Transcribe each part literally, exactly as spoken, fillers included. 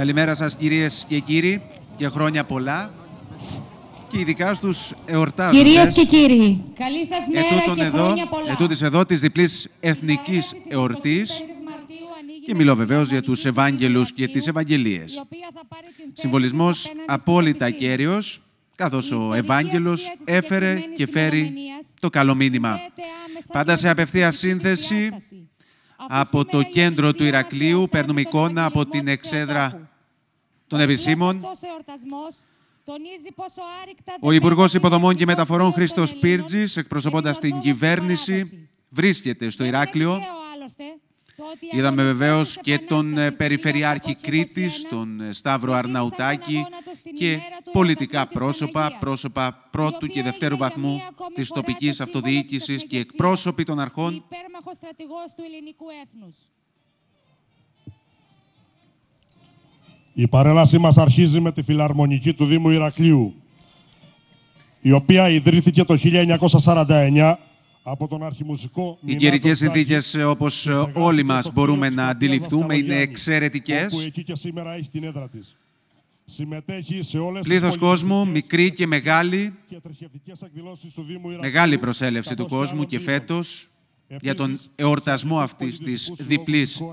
Καλημέρα σας κυρίες και κύριοι και χρόνια πολλά και ειδικά στους εορτάζοντες. Κυρίες και κύριοι, καλή σας μέρα και εδώ, χρόνια πολλά. Ετούτης εδώ της διπλής εθνικής εορτής και μιλώ βεβαίως για τους Ευάγγελους και τις Ευαγγελίες. Συμβολισμός απόλυτα κέριος, καθώς ο Ευάγγελος έφερε και φέρει το καλό μήνυμα. Πάντα σε απευθεία σύνθεση, από το κέντρο του Ηρακλείου παίρνουμε εικόνα από την εξέδρα των επισήμων. Ο Υπουργός Υποδομών και Μεταφορών Χρήστος Πύρτζης, εκπροσωπώντας την κυβέρνηση, βρίσκεται στο Ηράκλειο. Είδαμε βεβαίως και τον Περιφερειάρχη Κρήτης, τον Σταύρο Αρναουτάκη και πολιτικά πρόσωπα, πρόσωπα πρώτου και δευτέρου βαθμού της τοπικής αυτοδιοίκησης και εκπρόσωποι των αρχών. Η παρέλασή μας αρχίζει με τη Φιλαρμονική του Δήμου Ηρακλείου, η οποία ιδρύθηκε το χίλια εννιακόσια σαράντα εννιά από τον αρχιμουσικό. Οι καιρικές συνθήκες, όπως όλοι μας μπορούμε να αντιληφθούμε, είναι εξαιρετικές. Όπου εκεί και σήμερα έχει την έδρα της. Συμμετέχει σε όλες Πλήθος κόσμου, μικρή και μεγάλη, και θρησκευτικές εκδηλώσεις του Δήμου Ηρακλείου, μεγάλη προσέλευση του κόσμου και φέτος για τον εορτασμό αυτής της διπλής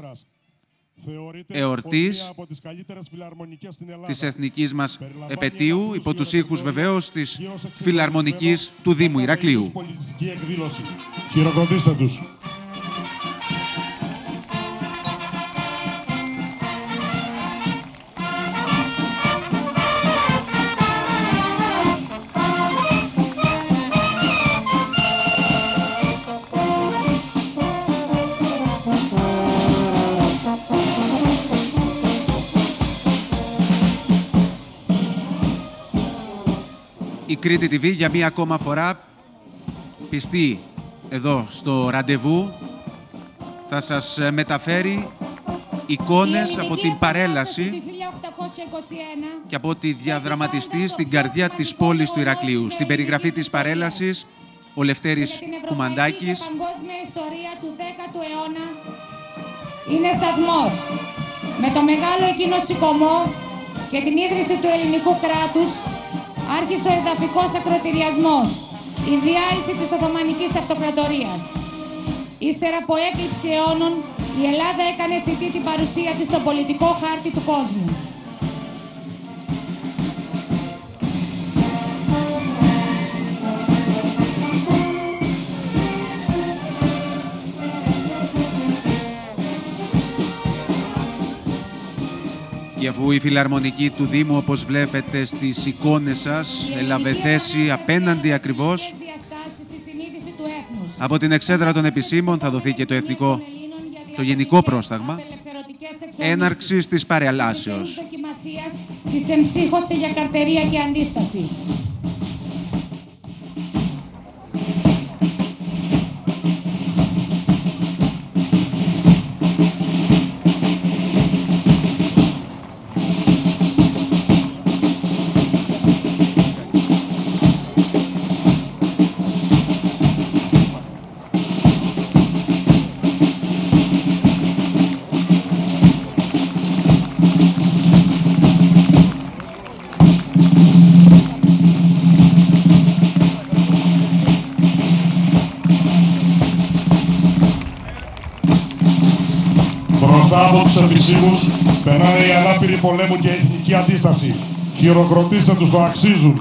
εορτής της εθνικής μας επετείου, υπό τους ήχους βεβαίως της Φιλαρμονικής του Δήμου Ηρακλείου. Χειροκροτήστε τους. Η Κρήτη τι βι για μία ακόμα φορά, πιστή εδώ στο ραντεβού, θα σας μεταφέρει εικόνες από την παρέλαση και από τη διαδραματιστή στην καρδιά της πόλης του Ηρακλείου. Στην περιγραφή της παρέλασης, ο Λευτέρης Κουμαντάκης. Η παγκόσμια ιστορία του δέκατου αιώνα είναι σταθμός. Με το μεγάλο εκείνο σηκωμό και την ίδρυση του ελληνικού κράτους, άρχισε ο εδαφικός ακροτηριασμός, η διάλυση της Οθωμανικής Αυτοκρατορίας. Ύστερα από έκλειψη αιώνων, η Ελλάδα έκανε αισθητή την παρουσία της στο πολιτικό χάρτη του κόσμου. Και αφού η Φιλαρμονική του Δήμου, όπως βλέπετε στις εικόνες σας, έλαβε θέση απέναντι ακριβώς από την εξέδρα των επισήμων, θα δοθεί και το εθνικό, το γενικό πρόσταγμα έναρξης της παρελάσεως. Της εμψύχωση για καρτερία και αντίσταση. Μπροστά από τους επισήμους περνάνε οι ανάπηροι πολέμου και εθνική αντίσταση. Χειροκροτήστε τους, το αξίζουν.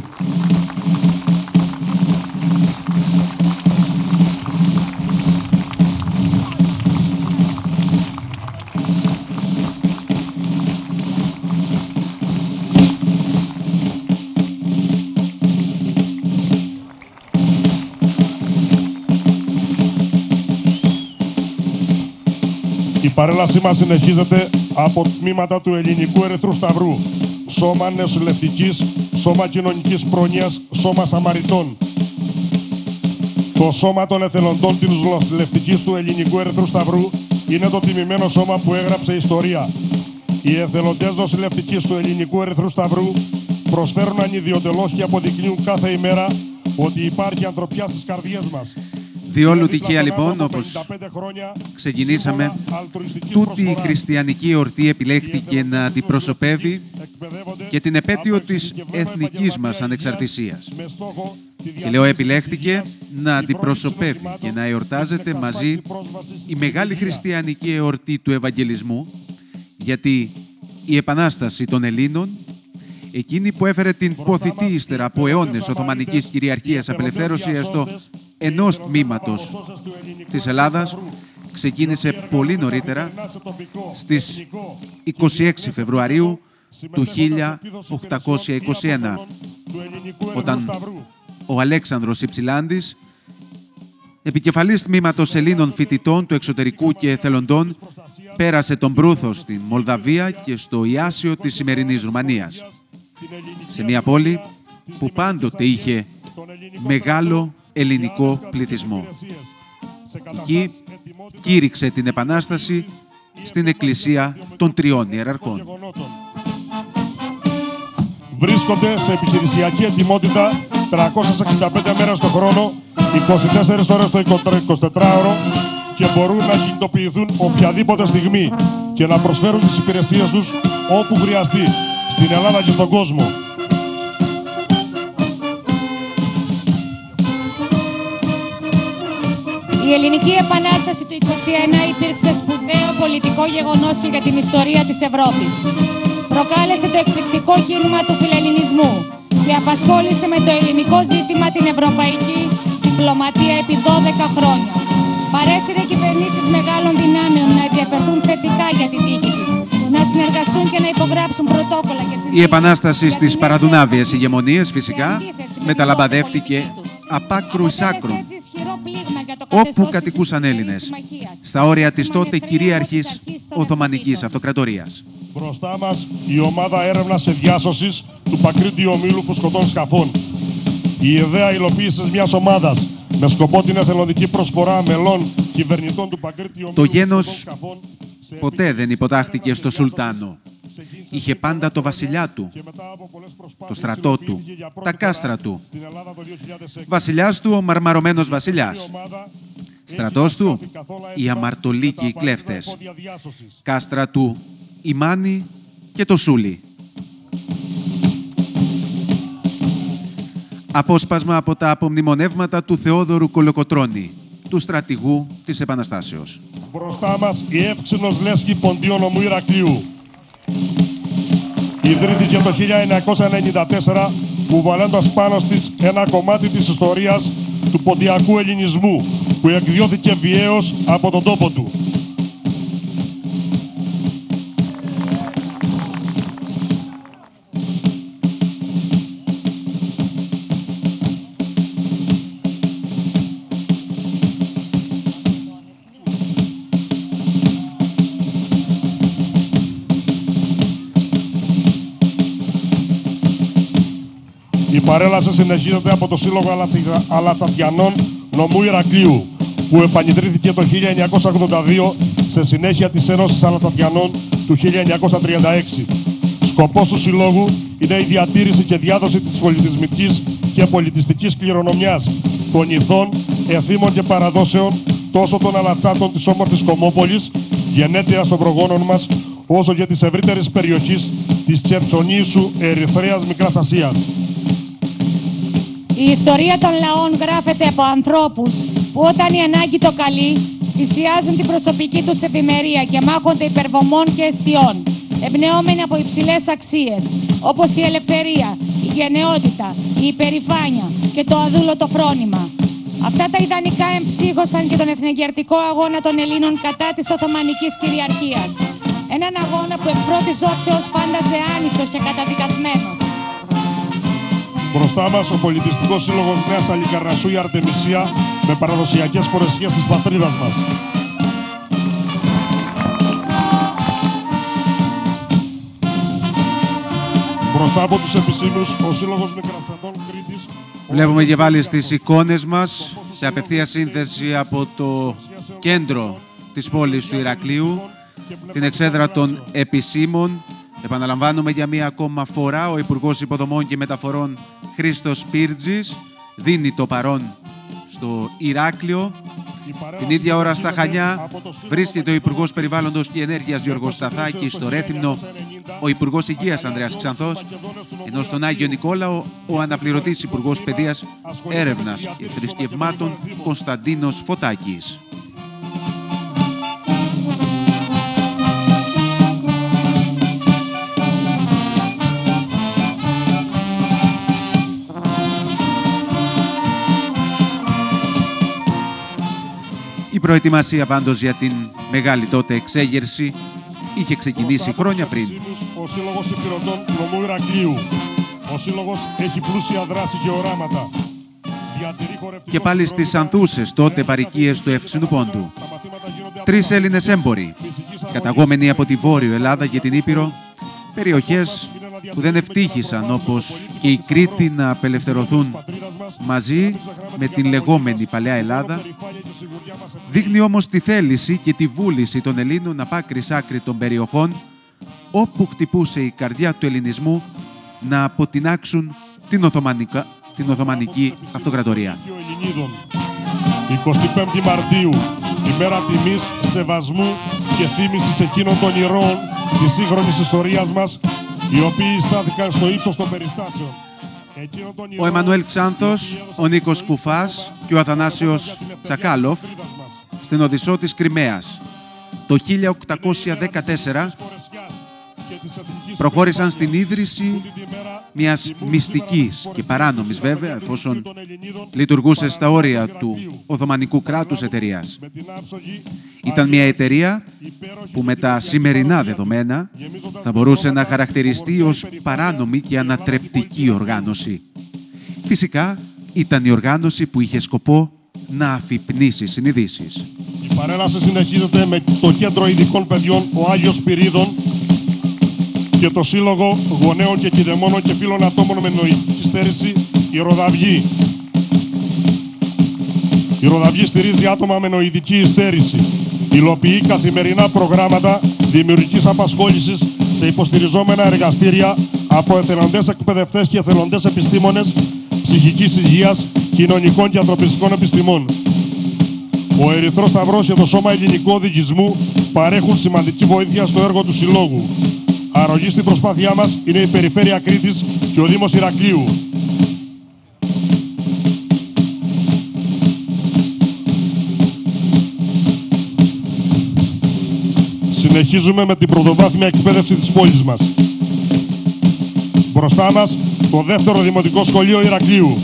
Η παρέλασή μας συνεχίζεται από τμήματα του Ελληνικού Ερυθρού Σταυρού, Σώμα Νοσηλευτικής, Σώμα Κοινωνικής Πρόνοιας, Σώμα Σαμαριτών. Το Σώμα των Εθελοντών της Νοσηλευτικής του Ελληνικού Ερυθρού Σταυρού είναι το τιμημένο σώμα που έγραψε ιστορία. Οι εθελοντές νοσηλευτικής του Ελληνικού Ερυθρού Σταυρού προσφέρουν ανιδιοτελώς και αποδεικνύουν κάθε ημέρα ότι υπάρχει ανθρωπιά στις καρδιές μας. Διόλου τυχαία λοιπόν, όπως ξεκινήσαμε, τούτη η χριστιανική εορτή επιλέχθηκε να αντιπροσωπεύει και την επέτειο της εθνικής μας ανεξαρτησίας. Και λέω επιλέχθηκε να αντιπροσωπεύει και να εορτάζεται μαζί η μεγάλη χριστιανική εορτή του Ευαγγελισμού, γιατί η Επανάσταση των Ελλήνων, εκείνη που έφερε την ποθητή ύστερα από αιώνες Οθωμανικής κυριαρχίας απελευθέρωση έστω ενός τμήματος της Ελλάδας, ξεκίνησε πολύ νωρίτερα, στις είκοσι έξι Φεβρουαρίου του χίλια οκτακόσια είκοσι ένα, όταν ο Αλέξανδρος Υψηλάντης, επικεφαλής τμήματος Ελλήνων φοιτητών του εξωτερικού και εθελοντών, πέρασε τον Προύθο στην Μολδαβία και στο Ιάσιο της σημερινής Ρουμανίας, σε μια πόλη που πάντοτε είχε μεγάλο ελληνικό πληθυσμό. Εκεί κήρυξε την Επανάσταση στην Εκκλησία των Τριών Ιεραρχών. Βρίσκονται σε επιχειρησιακή ετοιμότητα τριακόσιες εξήντα πέντε μέρες το χρόνο, είκοσι τέσσερις ώρες το εικοσιτετράωρο και μπορούν να κινητοποιηθούν οποιαδήποτε στιγμή και να προσφέρουν τις υπηρεσίες τους όπου χρειαστεί, στην Ελλάδα και στον κόσμο. Η Ελληνική Επανάσταση του είκοσι ένα υπήρξε σπουδαίο πολιτικό γεγονός και για την ιστορία της Ευρώπης. Προκάλεσε το εκπληκτικό κίνημα του φιλελληνισμού και απασχόλησε με το ελληνικό ζήτημα την ευρωπαϊκή διπλωματία επί δώδεκα χρόνια. Παρέσυρε κυβερνήσεις μεγάλων δυνάμεων να ενδιαφερθούν θετικά για την τύχη της, να συνεργαστούν και να υπογράψουν πρωτόκολλα και συνθήκες. Η Επανάσταση στις παραδουνάβιες ηγεμονίες φυσικά μεταλαμπαδεύτηκε απ' άκρου εις άκρου, όπου κατοικούσαν Έλληνες, στα όρια της τότε κυρίαρχης Οθωμανικής Αυτοκρατορίας. Μπροστά μας η ομάδα έρευνας και διάσωσης του Πακρίτιου Ομίλου Φουσκωτών Σκαφών. Η ιδέα υλοποίησης μιας ομάδας με σκοπό την εθελοντική προσφορά μελών κυβερνητών του Πακρίτιου Ομίλου. Το γένος ποτέ δεν υποτάχθηκε στο Σουλτάνο. Είχε πάντα το βασιλιά του, το στρατό του, τα κάστρα του. Βασιλιάς του ο μαρμαρωμένος βασιλιάς. Στρατός του οι αμαρτωλοί και οι κλέφτες. Κάστρα του η Μάνη και το Σούλι. Απόσπασμα από τα απομνημονεύματα του Θεόδωρου Κολοκοτρώνη, του στρατηγού της Επαναστάσεως. Μπροστά μας η εύξηνος λέσχη Ποντίου νομού Ηρακλείου. Ιδρύθηκε το χίλια εννιακόσια ενενήντα τέσσερα, κουβαλώντας πάνω της ένα κομμάτι της ιστορίας του ποντιακού ελληνισμού, που εκδιώθηκε βιαίως από τον τόπο του. Η παρέλαση συνεχίζεται από το Σύλλογο Αλατσατιανών νομού Ηρακλείου, που επανιδρύθηκε το χίλια εννιακόσια ογδόντα δύο σε συνέχεια της Ένωσης Αλατσατιανών του χίλια εννιακόσια τριάντα έξι. Σκοπός του Συλλόγου είναι η διατήρηση και διάδοση της πολιτισμικής και πολιτιστικής κληρονομιάς των ηθών, εθήμων και παραδόσεων τόσο των Αλατσάτων της όμορφης Κομόπολης, γενέτειας των προγόνων μας, όσο και της ευρύτερης περιοχής της Χερσονήσου Ερυθρέας Μικράς Ασίας. Η ιστορία των λαών γράφεται από ανθρώπους που όταν η ανάγκη το καλεί, θυσιάζουν την προσωπική τους ευημερία και μάχονται υπερβομών και αιστιών, εμπνεόμενοι από υψηλές αξίες, όπως η ελευθερία, η γενναιότητα, η υπερηφάνεια και το αδούλωτο φρόνημα. Αυτά τα ιδανικά εμψύχωσαν και τον εθνικιαρτικό αγώνα των Ελλήνων κατά της Οθωμανικής κυριαρχίας. Έναν αγώνα που εκ πρώτης όψεως φάνταζε άνισος και καταδικασμένος. Μπροστά μας ο Πολιτιστικός Σύλλογος Νέας Αλλικαρνασσού η Αρτεμισία, με παραδοσιακές φορεσιές της πατρίδας μας. Μπροστά από τους επισήμους, ο Σύλλογος Μικρασιατών Κρήτης... Βλέπουμε και πάλι στις εικόνες μας, σε απευθεία σύνθεση από το κέντρο της πόλης του Ηρακλείου, την εξέδρα των επισήμων. Επαναλαμβάνουμε για μία ακόμα φορά, ο Υπουργός Υποδομών και Μεταφορών Χρήστος Πύρτζης δίνει το παρόν στο Ηράκλειο. Την ίδια ώρα στα Χανιά βρίσκεται ο Υπουργός Περιβάλλοντος και Ενέργειας Γιώργος Σταθάκης, στο Ρέθυμνο ο Υπουργός Υγείας Ανδρέας Ξανθός, ενώ στον Άγιο Νικόλαο ο αναπληρωτής Υπουργός Παιδείας, Έρευνας και Θρησκευμάτων Κωνσταντίνος Φωτάκης. Η προετοιμασία πάντως για την μεγάλη τότε εξέγερση είχε ξεκινήσει χρόνια πριν. Ο Σύλλογος Υπηρετών Νομού Ηρακλείου. Ο Σύλλογος έχει πλούσια δράση και οράματα. Και πάλι στις ανθούσες τότε παροικίες του Εύξηνου Πόντου. Τρεις Έλληνες έμποροι, καταγόμενοι από τη Βόρειο Ελλάδα και την Ήπειρο, περιοχές που δεν ευτύχησαν όπως και η Κρήτη να απελευθερωθούν μαζί με την λεγόμενη Παλαιά Ελλάδα. Δείχνει όμως τη θέληση και τη βούληση των Ελλήνων από άκρη σ' άκρη των περιοχών όπου χτυπούσε η καρδιά του ελληνισμού να αποτινάξουν την, Οθωμανικά, την Οθωμανική Αυτοκρατορία. εικοστή πέμπτη Μαρτίου, ημέρα τιμής, σεβασμού και θύμησης εκείνων των ηρώων της σύγχρονης ιστορίας μας, οι οποίοι στάθηκαν στο ύψος των περιστάσεων. Ο Εμμανουέλ Ξάνθος, ο Νίκος Κουφάς και ο Αθανάσιος Τσακάλοφ στην Οδυσσό της Κριμαίας το χίλια οκτακόσια δεκατέσσερα προχώρησαν στην ίδρυση μιας μυστικής και παράνομης βέβαια, εφόσον λειτουργούσε στα όρια του Οθωμανικού κράτους, εταιρείας. Ήταν μια εταιρεία που με τα σημερινά δεδομένα θα μπορούσε να χαρακτηριστεί ως παράνομη και ανατρεπτική οργάνωση. Φυσικά ήταν η οργάνωση που είχε σκοπό να αφυπνίσει συνειδήσεις. Η παρέλαση συνεχίζεται με το Κέντρο Ειδικών Παιδιών ο Άγιος Πυρίδων και το Σύλλογο Γονέων και Κηδεμόνων και Φίλων Ατόμων με Νοητική Στέρηση, η Ροδαυγή. Η Ροδαυγή στηρίζει άτομα με νοητική υστέρηση. Υλοποιεί καθημερινά προγράμματα δημιουργικής απασχόλησης σε υποστηριζόμενα εργαστήρια από εθελοντές εκπαιδευτές και εθελοντές επιστήμονες ψυχικής υγείας, κοινωνικών και ανθρωπιστικών επιστημών. Ο Ερυθρός Σταυρός και το Σώμα Ελληνικού Οδηγισμού παρέχουν σημαντική βοήθεια στο έργο του Συλλόγου. Αρρωγή στην προσπάθειά μας είναι η Περιφέρεια Κρήτης και ο Δήμος Ηρακλείου. Συνεχίζουμε με την πρωτοβάθμια εκπαίδευση της πόλης μας. Μπροστά μας το δεύτερο Δημοτικό Σχολείο Ηρακλείου.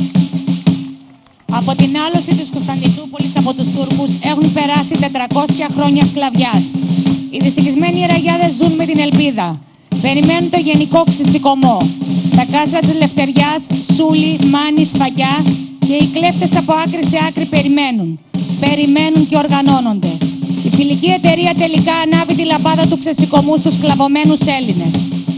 Από την άλωση της Κωνσταντινούπολης από τους Τούρκους έχουν περάσει τετρακόσια χρόνια σκλαβιάς. Οι δυστυχισμένοι ραγιάδες ζουν με την ελπίδα. Περιμένουν το γενικό ξεσηκωμό. Τα κάστρα της Λευτεριάς, Σούλη, Μάνη, Σφαγιά και οι κλέφτες από άκρη σε άκρη περιμένουν. Περιμένουν και οργανώνονται. Η φιλική εταιρεία τελικά ανάβει τη λαμπάδα του ξεσηκωμού στους σκλαβωμένους Έλληνες.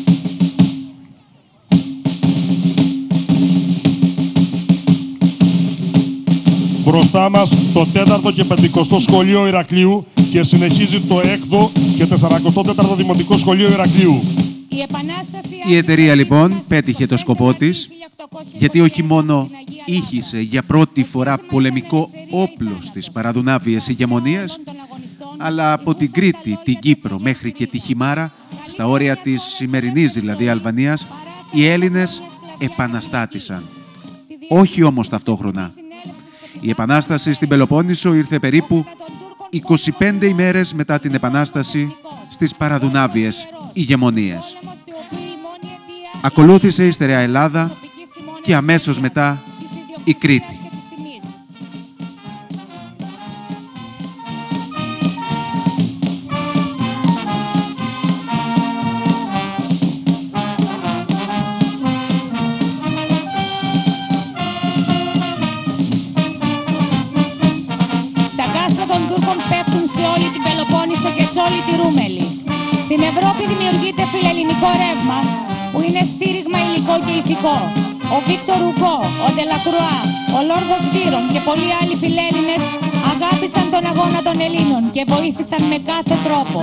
Μπροστά μας το τέταρτο και πεντηκοστό Σχολείο Ηρακλείου και συνεχίζει το έκτο και τεσσαρακοστό τέταρτο Δημοτικό Σχολείο Ηρακλείου. Η, Επανάσταση... η εταιρεία λοιπόν πέτυχε το σκοπό της, γιατί όχι μόνο ήχησε για πρώτη φορά πολεμικό όπλο στις παραδουνάβιες ηγεμονίες, αλλά από την Κρήτη, την Κύπρο μέχρι και τη Χιμάρα, στα όρια της σημερινής δηλαδή Αλβανίας, οι Έλληνες επαναστάτησαν. Όχι όμως ταυτόχρονα. Η Επανάσταση στην Πελοπόννησο ήρθε περίπου είκοσι πέντε ημέρες μετά την Επανάσταση στις παραδουνάβιες ηγεμονίες. Ακολούθησε η στερεά Ελλάδα και αμέσως μετά η Κρήτη. Όλη τη Ρούμελη. Στην Ευρώπη δημιουργείται φιλελληνικό ρεύμα που είναι στήριγμα υλικό και ηθικό. Ο Βίκτορ Ουγκό, ο Ντελακρουά, ο Λόρδος Βύρον και πολλοί άλλοι φιλέλληνες αγάπησαν τον αγώνα των Ελλήνων και βοήθησαν με κάθε τρόπο.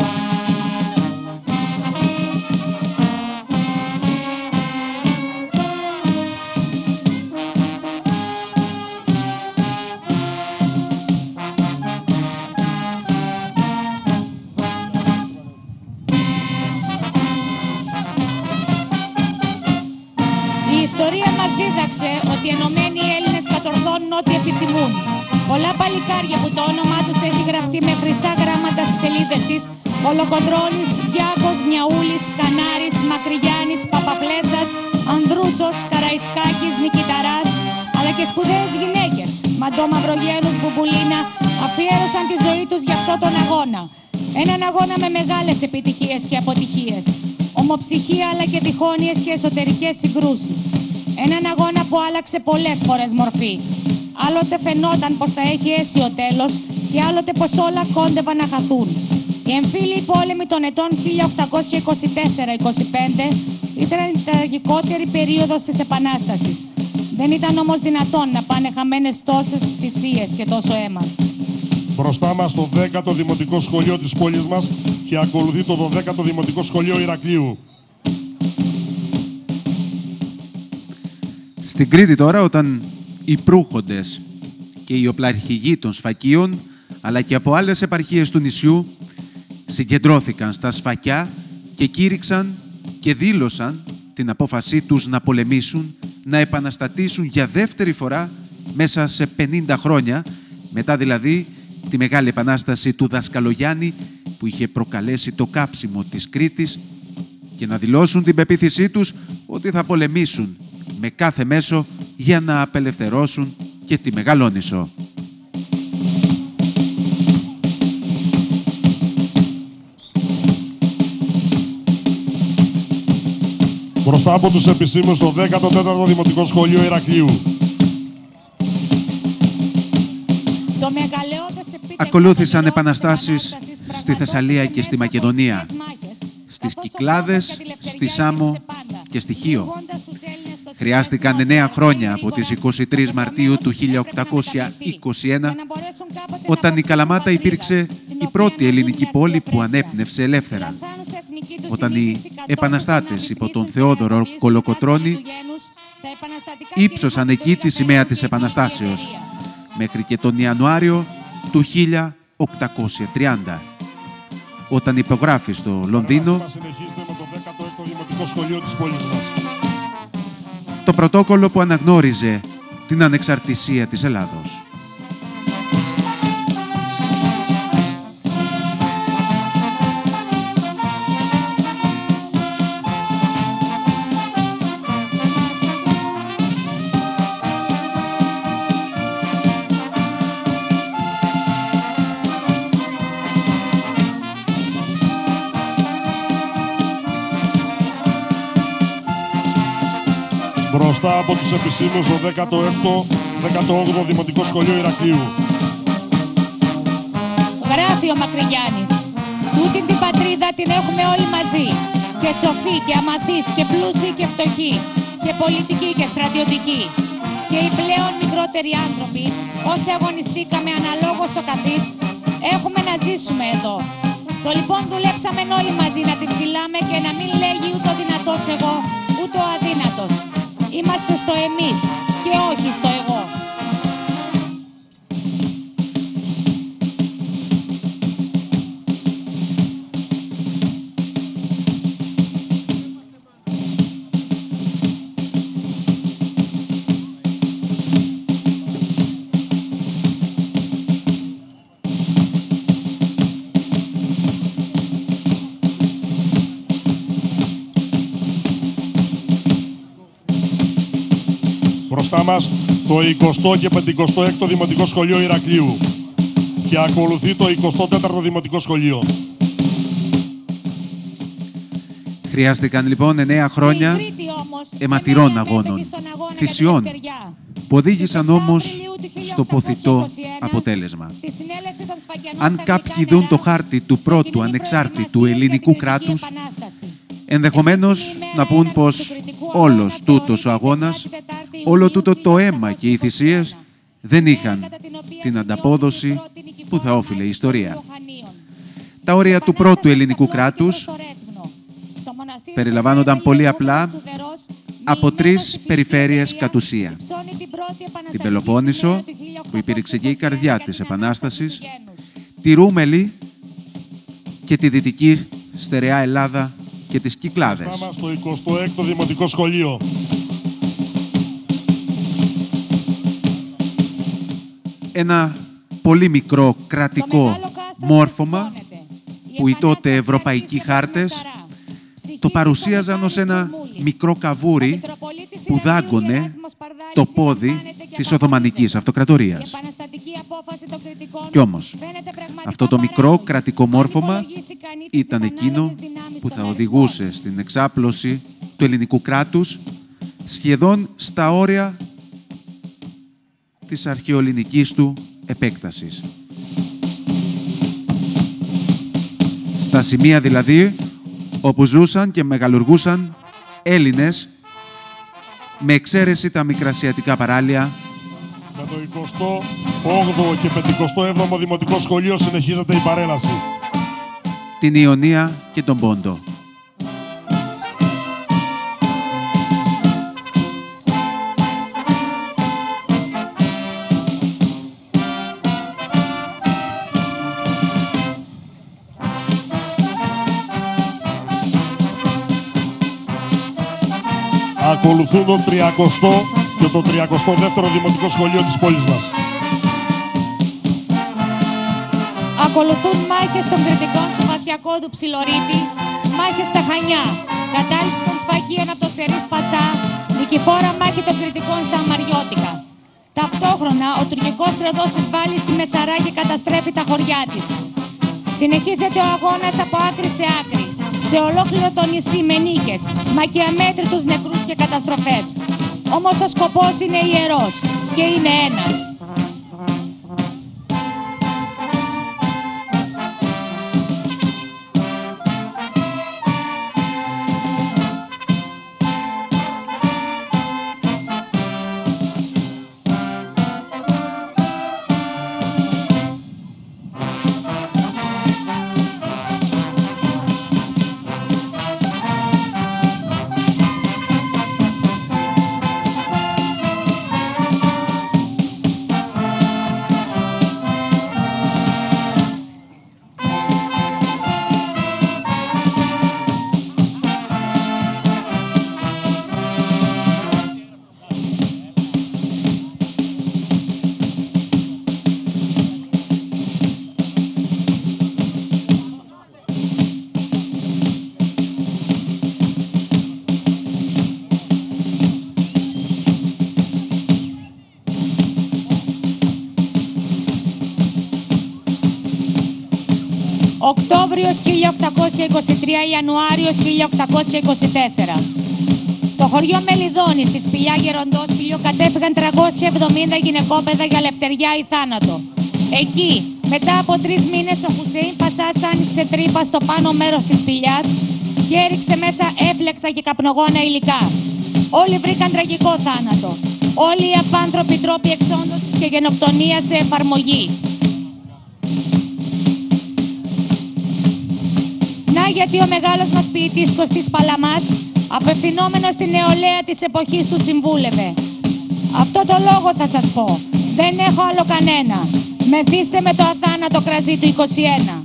ιστορία μας δίδαξε ότι οι ενωμένοι Έλληνες κατορθώνουν ό,τι επιθυμούν. Πολλά παλικάρια που το όνομά τους έχει γραφτεί με χρυσά γράμματα στις σελίδες της, ο Λοκοντρώνης, Γιάκος, Μιαούλης, Κανάρης, Μακρυγιάννης, Παπαπλέσας, Ανδρούτσος, Καραϊσκάκης, Νικηταράς, αλλά και σπουδαίες γυναίκες, Μαντώ Μαυρογένους, Μπουμπουλίνα, αφιέρωσαν τη ζωή τους για αυτόν τον αγώνα. Έναν αγώνα με μεγάλες επιτυχίες και αποτυχίες, ομοψυχία αλλά και διχόνοιες και εσωτερικές συγκρούσεις. Έναν αγώνα που άλλαξε πολλές φορές μορφή. Άλλοτε φαινόταν πως θα έχει αίσιο τέλος και άλλοτε πως όλα κόντευαν να χαθούν. Οι εμφύλιοι πόλεμοι των ετών χίλια οκτακόσια είκοσι τέσσερα είκοσι πέντε ήταν η τραγικότερη περίοδος της Επανάστασης. Δεν ήταν όμως δυνατόν να πάνε χαμένες τόσες θυσίες και τόσο αίμα. Μπροστά μας το δέκατο Δημοτικό Σχολείο της πόλης μας και ακολουθεί το δωδέκατο Δημοτικό Σχολείο Ηρακλείου. Στην Κρήτη τώρα, όταν οι προύχοντες και οι οπλαρχηγοί των σφακίων, αλλά και από άλλες επαρχίες του νησιού, συγκεντρώθηκαν στα σφακιά και κήρυξαν και δήλωσαν την απόφασή τους να πολεμήσουν, να επαναστατήσουν για δεύτερη φορά μέσα σε πενήντα χρόνια, μετά δηλαδή τη Μεγάλη Επανάσταση του Δασκαλογιάννη που είχε προκαλέσει το κάψιμο της Κρήτης, και να δηλώσουν την πεποίθησή τους ότι θα πολεμήσουν με κάθε μέσο για να απελευθερώσουν και τη Μεγαλόνησο. Μπροστά από τους επισήμους στο δέκατο τέταρτο Δημοτικό Σχολείο Ηρακλείου. Ακολούθησαν επαναστάσεις στη Θεσσαλία και στη Μακεδονία, στις Κυκλάδες, στη Σάμο και στη Χίο. Χρειάστηκαν εννέα χρόνια από τις είκοσι τρεις Μαρτίου του χίλια οκτακόσια είκοσι ένα, όταν η Καλαμάτα υπήρξε η πρώτη ελληνική πόλη που ανέπνευσε ελεύθερα. Όταν οι επαναστάτες υπό τον Θεόδωρο Κολοκοτρώνη ύψωσαν εκεί τη σημαία της Επαναστάσεως, μέχρι και τον Ιανουάριο του χίλια οκτακόσια τριάντα, όταν υπογράφει στο Λονδίνο το πρωτόκολλο που αναγνώριζε την ανεξαρτησία της Ελλάδος. Μπροστά από τους επισήμους στο δέκατο έκτο δέκατο όγδοο Δημοτικό Σχολείο Ηρακλείου. Γράφει ο Μακρυγιάννης. Τούτη την πατρίδα την έχουμε όλοι μαζί. Και σοφοί και αμαθείς και πλούσιοι και φτωχοί. Και πολιτικοί και στρατιωτικοί. Και οι πλέον μικρότεροι άνθρωποι, όσοι αγωνιστήκαμε αναλόγως ο καθής, έχουμε να ζήσουμε εδώ. Το λοιπόν δουλέψαμε όλοι μαζί να την φυλάμε και να μην λέγει ούτε ο δυνατός εγώ, ούτε ο αδύνατος. Είμαστε στο εμείς και όχι στο εγώ. Μπροστά μας το εικοστό και πενηκοστό έκτο Δημοτικό Σχολείο Ηρακλείου και ακολουθεί το εικοστό τέταρτο Δημοτικό Σχολείο. Χρειάστηκαν λοιπόν εννέα χρόνια αιματηρών αγώνων, θυσιών, που οδήγησαν όμως στο ποθητό αποτέλεσμα. Αν κάποιοι δουν το χάρτη του πρώτου ανεξάρτητου ελληνικού κράτους, ενδεχομένως να πούν πως όλος τούτος ο αγώνας, όλο τούτο το αίμα και οι θυσίες δεν είχαν την ανταπόδοση που θα όφιλε η ιστορία. Τα όρια του πρώτου ελληνικού κράτους περιλαμβάνονταν πολύ απλά από τρεις περιφέρειες κατ' ουσία. Την Πελοπόννησο, που υπήρξε και η καρδιά της Επανάστασης, τη Ρούμελη και τη δυτική στερεά Ελλάδα και τις Κυκλάδες. Στο εικοστό έκτο Δημοτικό Σχολείο. ένα πολύ μικρό κρατικό μόρφωμα που οι τότε ευρωπαϊκοί χάρτες το παρουσίαζαν ως ένα μικρό καβούρι που δάγκωνε το πόδι της Οθωμανικής Αυτοκρατορίας. Κι όμως, αυτό το μικρό κρατικό μόρφωμα ήταν εκείνο που θα οδηγούσε στην εξάπλωση του ελληνικού κράτους σχεδόν στα όρια της αρχαιοελληνικής του επέκτασης. Στα σημεία δηλαδή όπου ζούσαν και μεγαλουργούσαν Έλληνες, με εξαίρεση τα μικρασιατικά παράλια. Με το εικοστό όγδοο και πενηκοστό έβδομο Δημοτικό Σχολείο συνεχίζεται η παρέλαση. Την Ιωνία και τον Πόντο. Ακολουθούν το τριακοστό και το τριακοστό δεύτερο Δημοτικό Σχολείο της πόλης μας. Ακολουθούν μάχες των κριτικών στο βαθιακό του Ψιλορίτη, μάχες στα Χανιά, κατάληψη των σφαγείων από το Σερίφ Πασά, νικηφόρα μάχη των κριτικών στα Αμαριώτικα. Ταυτόχρονα, ο τουρκικός στρατός εισβάλλει στη Μεσαρά και καταστρέφει τα χωριά της. Συνεχίζεται ο αγώνας από άκρη σε άκρη, σε ολόκληρο το νησί με νίκες, μα και αμέτρητους νεκρούς και καταστροφές. Όμως ο σκοπός είναι ιερός και είναι ένας. Οκτώβριος χίλια οκτακόσια είκοσι τρία, Ιανουάριος χίλια οκτακόσια είκοσι τέσσερα. Στο χωριό Μελιδόνη, στη σπηλιά Γεροντόσπηλιο, κατέφυγαν τριακόσια εβδομήντα γυναικόπαιδα για ελευθεριά ή θάνατο. Εκεί, μετά από τρεις μήνες, ο Χουσέιν Πασάς άνοιξε τρύπα στο πάνω μέρος της σπηλιάς και έριξε μέσα έφλεκτα και καπνογόνα υλικά. Όλοι βρήκαν τραγικό θάνατο. Όλοι οι απάνθρωποι τρόποι εξόντωσης και γενοκτονίας σε εφαρμογή. Να γιατί ο μεγάλος μας ποιητής Κωστής Παλαμάς, απευθυνόμενος στην νεολαία της εποχής του, συμβούλευε. Αυτό το λόγο θα σας πω. Δεν έχω άλλο κανένα. Μεθύστε με το αθάνατο κρασί του είκοσι ένα.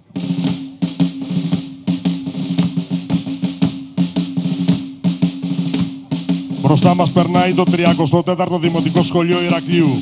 Μπροστά μας περνάει το τριακοστό τέταρτο Δημοτικό Σχολείο Ηρακλείου.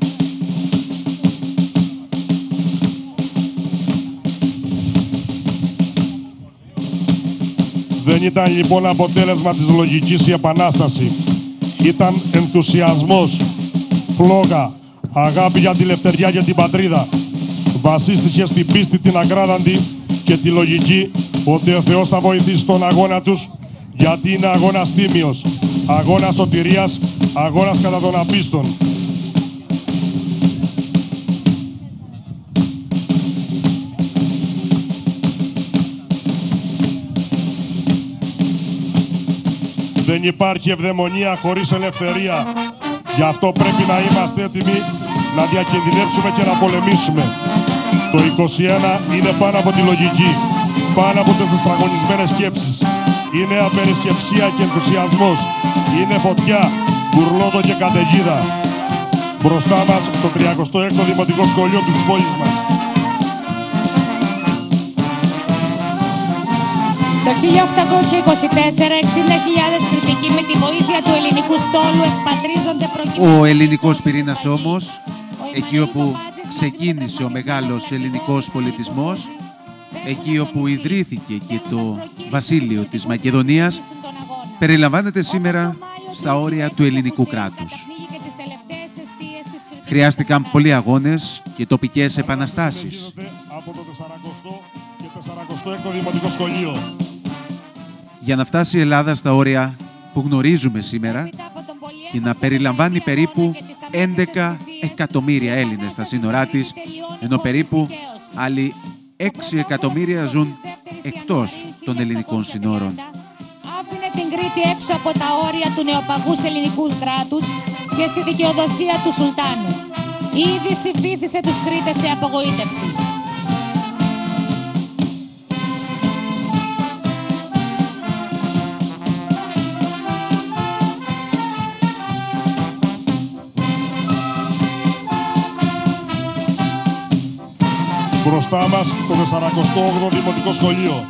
Δεν ήταν λοιπόν αποτέλεσμα της λογικής η επανάσταση. Ήταν ενθουσιασμός, φλόγα, αγάπη για τη λευτεριά και την πατρίδα. Βασίστηκε στην πίστη την ακράδαντη και τη λογική ότι ο Θεός θα βοηθήσει τον αγώνα τους, γιατί είναι αγώνας τίμιος, αγώνας σωτηρίας, αγώνας κατά των απίστων. Δεν υπάρχει ευδαιμονία χωρίς ελευθερία. Γι' αυτό πρέπει να είμαστε έτοιμοι να διακινδυνεύσουμε και να πολεμήσουμε. Το είκοσι ένα είναι πάνω από τη λογική, πάνω από τις τετραγωνισμένες σκέψεις. Είναι απερισκεψία και ενθουσιασμός. Είναι φωτιά, κουρλόδο και καταιγίδα. Μπροστά μας το τριακοστό έκτο Δημοτικό Σχολείο της πόλης μας. Το χίλια οκτακόσια είκοσι τέσσερα, εξήντα χιλιάδες κριτικοί με τη βοήθεια του ελληνικού στόλου εκπατρίζονται προκειμένου... Ο ελληνικός πυρήνας όμως εκεί όπου ξεκίνησε ο μεγάλος ελληνικός πολιτισμός, εκεί όπου ιδρύθηκε και το βασίλειο της Μακεδονίας, περιλαμβάνεται σήμερα στα όρια του ελληνικού κράτους. Χρειάστηκαν πολλοί αγώνες και τοπικές επαναστάσεις. Από το τεσσαρακοστό και τεσσαρακοστό έκτο Δημοτικό Σχολείο. Για να φτάσει η Ελλάδα στα όρια που γνωρίζουμε σήμερα και να περιλαμβάνει περίπου έντεκα εκατομμύρια Έλληνες στα σύνορά της, ενώ περίπου άλλοι έξι εκατομμύρια ζουν εκτός των ελληνικών συνόρων. Άφηνε την Κρήτη έξω από τα όρια του νεοπαγούς ελληνικού κράτους και στη δικαιοδοσία του Σουλτάνου. Η είδηση βύθισε τους Κρήτες σε απογοήτευση. Μπροστά μας το τεσσαρακοστό όγδοο Δημοτικό Σχολείο.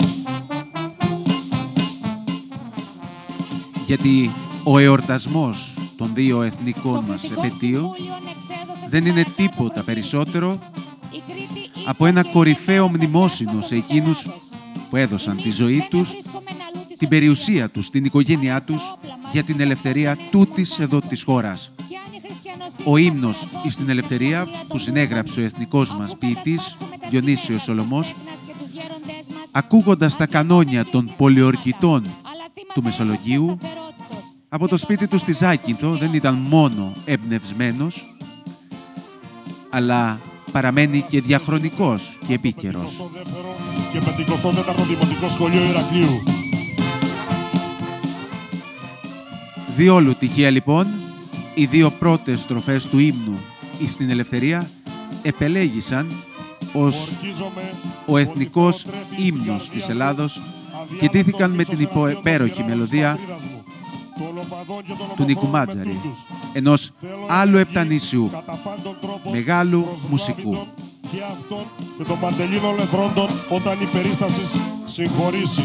Γιατί ο εορτασμός των δύο εθνικών μας επετείων δεν είναι τίποτα περισσότερο από ένα κορυφαίο μνημόσυνο σε εκείνους που έδωσαν τη ζωή τους, την περιουσία τους, την οικογένειά τους για την ελευθερία τούτης εδώ της χώρας. Ο ύμνος εις την ελευθερία που συνέγραψε ο εθνικός μας ποιητής Διονύσιος Σολωμός, ακούγοντας τα κανόνια των πολιορκητών του Μεσολογγίου, από το σπίτι του στη Ζάκυνθο δεν ήταν μόνο εμπνευσμένος, αλλά παραμένει και διαχρονικός και επίκαιρος. Και πενηκοστό τέταρτο Δημοτικό Σχολείο Ηρακλείου. Διόλου τυχαία λοιπόν, οι δύο πρώτες στροφές του ύμνου εις την ελευθερία επελέγησαν ως ο εθνικός ύμνος της Ελλάδος και τύθηκαν με την υπέροχη μελωδία του Νίκου Μάτζαρη, ενός άλλου επτανήσιου μεγάλου μουσικού. Και αυτόν και των Παντελήνων Λεφρόντων όταν η περίσταση συγχωρήσει.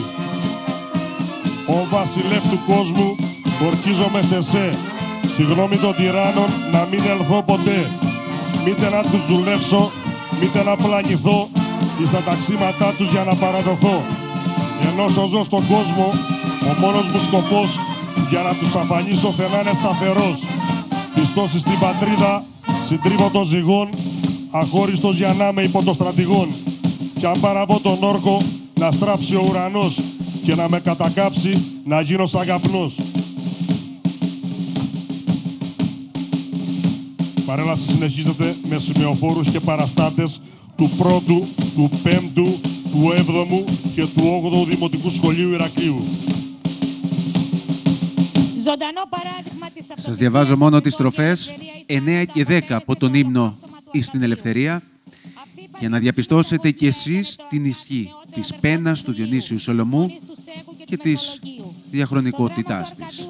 Ο βασιλεύ του κόσμου, ορκίζομαι σε σε, στη γνώμη των τυράννων να μην ελθώ ποτέ, μήτε να τους δουλεύσω, μήτε να πλανηθώ εις τα ταξίματά τους για να παραδοθώ. Ενώ ζω στον κόσμο, ο μόνος μου σκοπός για να τους αφανίσω φαινά είναι σταθερός. Πιστός στην πατρίδα, συντρίβω των ζυγών, αχώριστος για να είμαι υπό το στρατηγόν. Κι αν παραβώ τον όρκο, να στράψει ο ουρανός και να με κατακάψει, να γίνω σαν καπνός. Παρέλαση συνεχίζεται με σημεοφόρους και παραστάτες του πρώτου, του πέμπτου, του έβδομου και του όγδοου Δημοτικού Σχολείου Ηρακλείου. Ζωντανό παράδειγμα της αυτοθυσίας. Σας διαβάζω μόνο τις στροφές εννέα και δέκα από τον ύμνο εις την ελευθερία για να διαπιστώσετε κι εσείς την ισχύ της πένας του Διονύσιου Σολωμού και της διαχρονικότητάς της.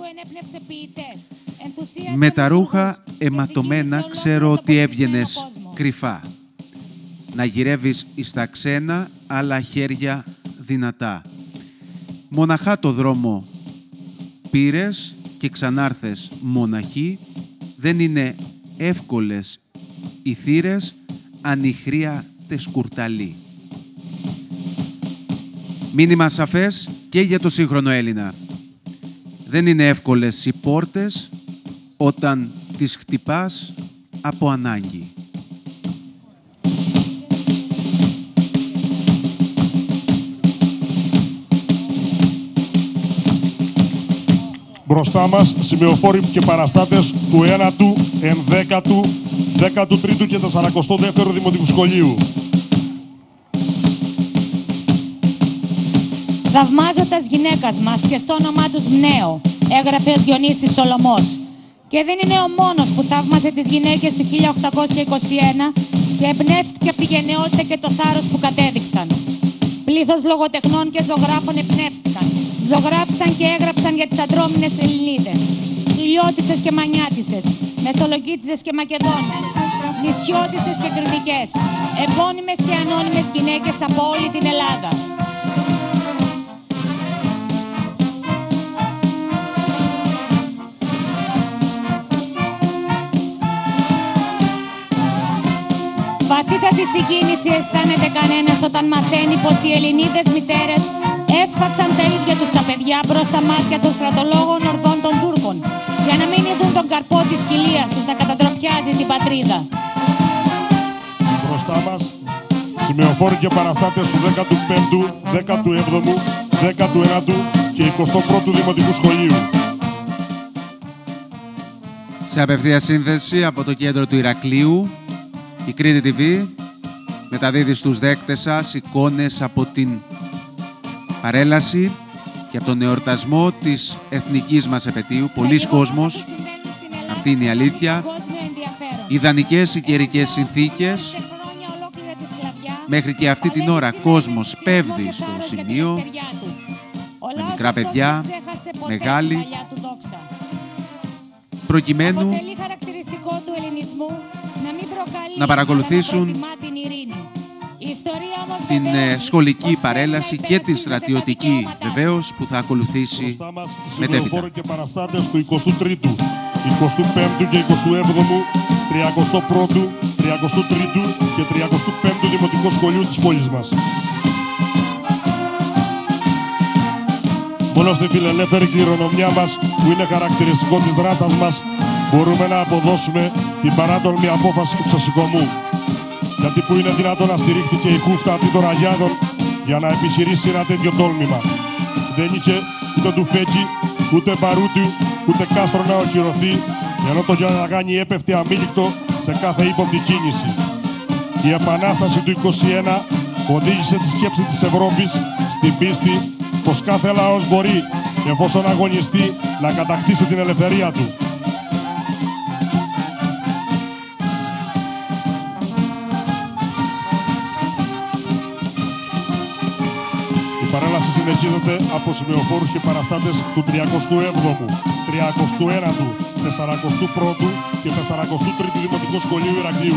Με τα ρούχα αιματωμένα ξέρω ότι έβγαινες κρυφά, να γυρεύεις εις τα ξένα άλλα χέρια δυνατά. Μοναχά το δρόμο πήρες και ξανάρθες μοναχή, δεν είναι εύκολες οι θύρες ανιχρία τεσκουρταλή. Μήνυμα σαφές και για το σύγχρονο Έλληνα. Δεν είναι εύκολες οι πόρτες όταν τις χτυπάς από ανάγκη. Μπροστά μας σημεοφόροι και παραστάτες του ένατου, ενδέκατου, δέκατου τρίτου και τεσσαρακοστού δεύτερου Δημοτικού Σχολείου. Θαυμάζοντας γυναίκας μας και στο όνομά τους Μνέο, έγραφε ο Διονύσης Σολωμός. Και δεν είναι ο μόνος που θαύμασε τις γυναίκες του χίλια οκτακόσια είκοσι ένα και εμπνεύστηκε από τη γενναιότητα και το θάρρος που κατέδειξαν. Πλήθος λογοτεχνών και ζωγράφων εμπνεύστηκαν. Ζωγράφησαν και έγραψαν για τις αντρόμινες Ελληνίδες, Σουλιώτισσες και Μανιάτισσες, Μεσολογγίτισσες και Μακεδόνισσες, Νησιώτισσες και Κρητικές, επώνυμες και ανώνυμες γυναίκες από όλη την Ελλάδα. Βαθύτατη συγκίνηση αισθάνεται κανένας όταν μαθαίνει πως οι Ελληνίδες μητέρες έσφαξαν τα ίδια τους τα παιδιά μπρος στα μάτια των στρατολόγων ορδών των Τούρκων για να μην ειδούν τον καρπό της κοιλίας τους να κατατροπιάζει την πατρίδα. Μπροστά μας, σημεοφόροι και παραστάτες του δέκατου πέμπτου, δέκατου έβδομου, δέκατου ένατου και εικοστού πρώτου Δημοτικού Σχολείου. Σε απευθεία σύνδεση από το κέντρο του Ηρακλείου, η Κρήτη τι βι μεταδίδει στους δέκτες σας εικόνες από την παρέλαση και από τον εορτασμό της εθνικής μας επετείου. Πολλής κόσμος, αυτή είναι η αλήθεια, ιδανικές οι καιρικές συνθήκες. Μέχρι και αυτή την ώρα κόσμος πέφτει στο σημείο, με μικρά παιδιά, μεγάλοι, προκειμένου να παρακολουθήσουν την σχολική παρέλαση και τη στρατιωτική βεβαίως που θα ακολουθήσει μετέπειτα. Και παραστάτες του εικοστού τρίτου, εικοστού πέμπτου και εικοστού έβδομου, τριανταστού πρώτου, τριανταστού τρίτου και τριανταστού πέμπτου Δημοτικού Σχολείου της πόλης μας. Μόνο στη φιλελεύθερη κληρονομιά μας, που είναι χαρακτηριστικό της δράσας μας, μπορούμε να αποδώσουμε την παράτολμη απόφαση του ξεσηκωμού. Γιατί που είναι δυνατόν να στηρίχθηκε η χούφτα αντί των Αγιάδων για να επιχειρήσει ένα τέτοιο τόλμημα. Δεν είχε ούτε τουφέκι, ούτε μπαρούτι, ούτε κάστρο να οχυρωθεί, ενώ το Γιανναγάνι έπεφτε αμήλικτο σε κάθε ύποπτη κίνηση. Η Επανάσταση του είκοσι ένα οδήγησε τη σκέψη της Ευρώπης στην πίστη πως κάθε λαός μπορεί, εφόσον αγωνιστεί, να κατακτήσει την ελευθερία του. Η παρέλαση συνεχίζεται από σημεοφόρους και παραστάτες του τριανταστού έβδομου, τριανταστού ένατου, τεσσαρακοστού πρώτου και τεσσαρακοστού τρίτου Δημοτικού Σχολείου Ηρακλείου.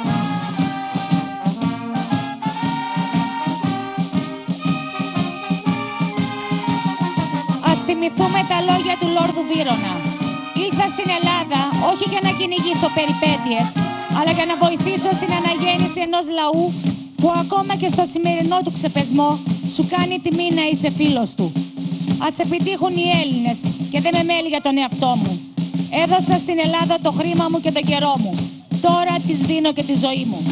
Ας θυμηθούμε τα λόγια του Λόρδου Βύρωνα. Ήλθα στην Ελλάδα όχι για να κυνηγήσω περιπέτειες, αλλά για να βοηθήσω στην αναγέννηση ενός λαού που ακόμα και στο σημερινό του ξεπεσμό σου κάνει τιμή να είσαι φίλος του. Ας επιτύχουν οι Έλληνες και δεν με μέλει για τον εαυτό μου. Έδωσα στην Ελλάδα το χρήμα μου και τον καιρό μου. Τώρα της δίνω και τη ζωή μου.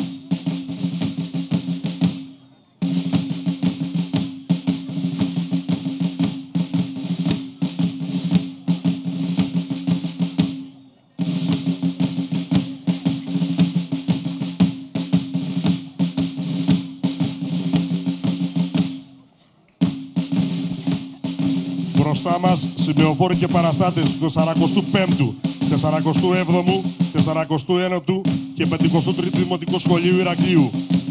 Μπροστά μας, σημεοφόροι και παραστάτες του τεσσαρακοστού πέμπτου, τεσσαρακοστού έβδομου, τεσσαρακοστού ένατου και πεντηκοστού τρίτου Δημοτικού Σχολείου Ηρακλείου.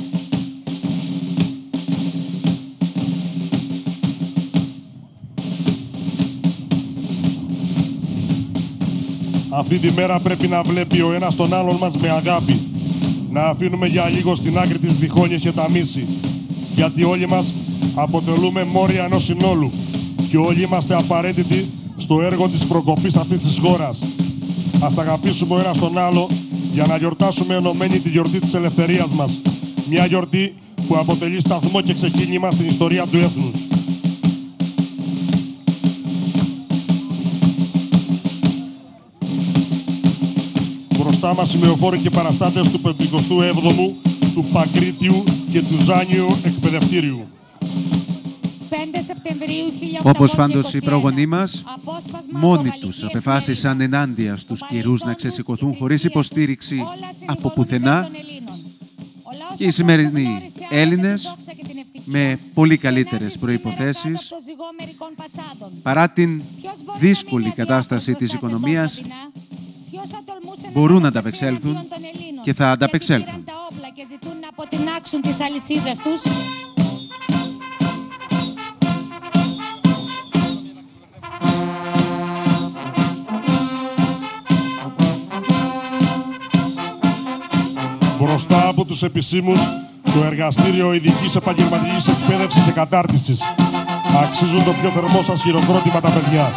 Αυτή τη μέρα πρέπει να βλέπει ο ένας τον άλλον μας με αγάπη. Να αφήνουμε για λίγο στην άκρη της διχόνοιες και τα μίση. Γιατί όλοι μας αποτελούμε μόρια ενός συνόλου. Και όλοι είμαστε απαραίτητοι στο έργο της προκοπής αυτής της χώρας. Ας αγαπήσουμε ο ένας τον άλλο για να γιορτάσουμε ενωμένοι τη γιορτή της ελευθερίας μας. Μια γιορτή που αποτελεί σταθμό και ξεκίνημα στην ιστορία του έθνους. Μπροστά μας σημεοφόροι και παραστάτες του πεντηκοστού έβδομου, του Παγκρίτιου και του Ζάνιου Εκπαιδευτήριου. Όπως πάντως οι πρόγονοί μας, μόνοι τους απεφάσισαν ενάντια στους καιρούς να ξεσηκωθούν χωρίς υποστήριξη από πουθενά, και οι σημερινοί Έλληνες με πολύ καλύτερες προϋποθέσεις, παρά την δύσκολη κατάσταση της οικονομίας, μπορούν να ανταπεξέλθουν και θα ανταπεξέλθουν. Μπροστά από τους επισήμους, το Εργαστήριο Ειδικής Επαγγελματικής Εκπαίδευσης και Κατάρτισης. Αξίζουν το πιο θερμό σας χειροκρότημα τα παιδιά.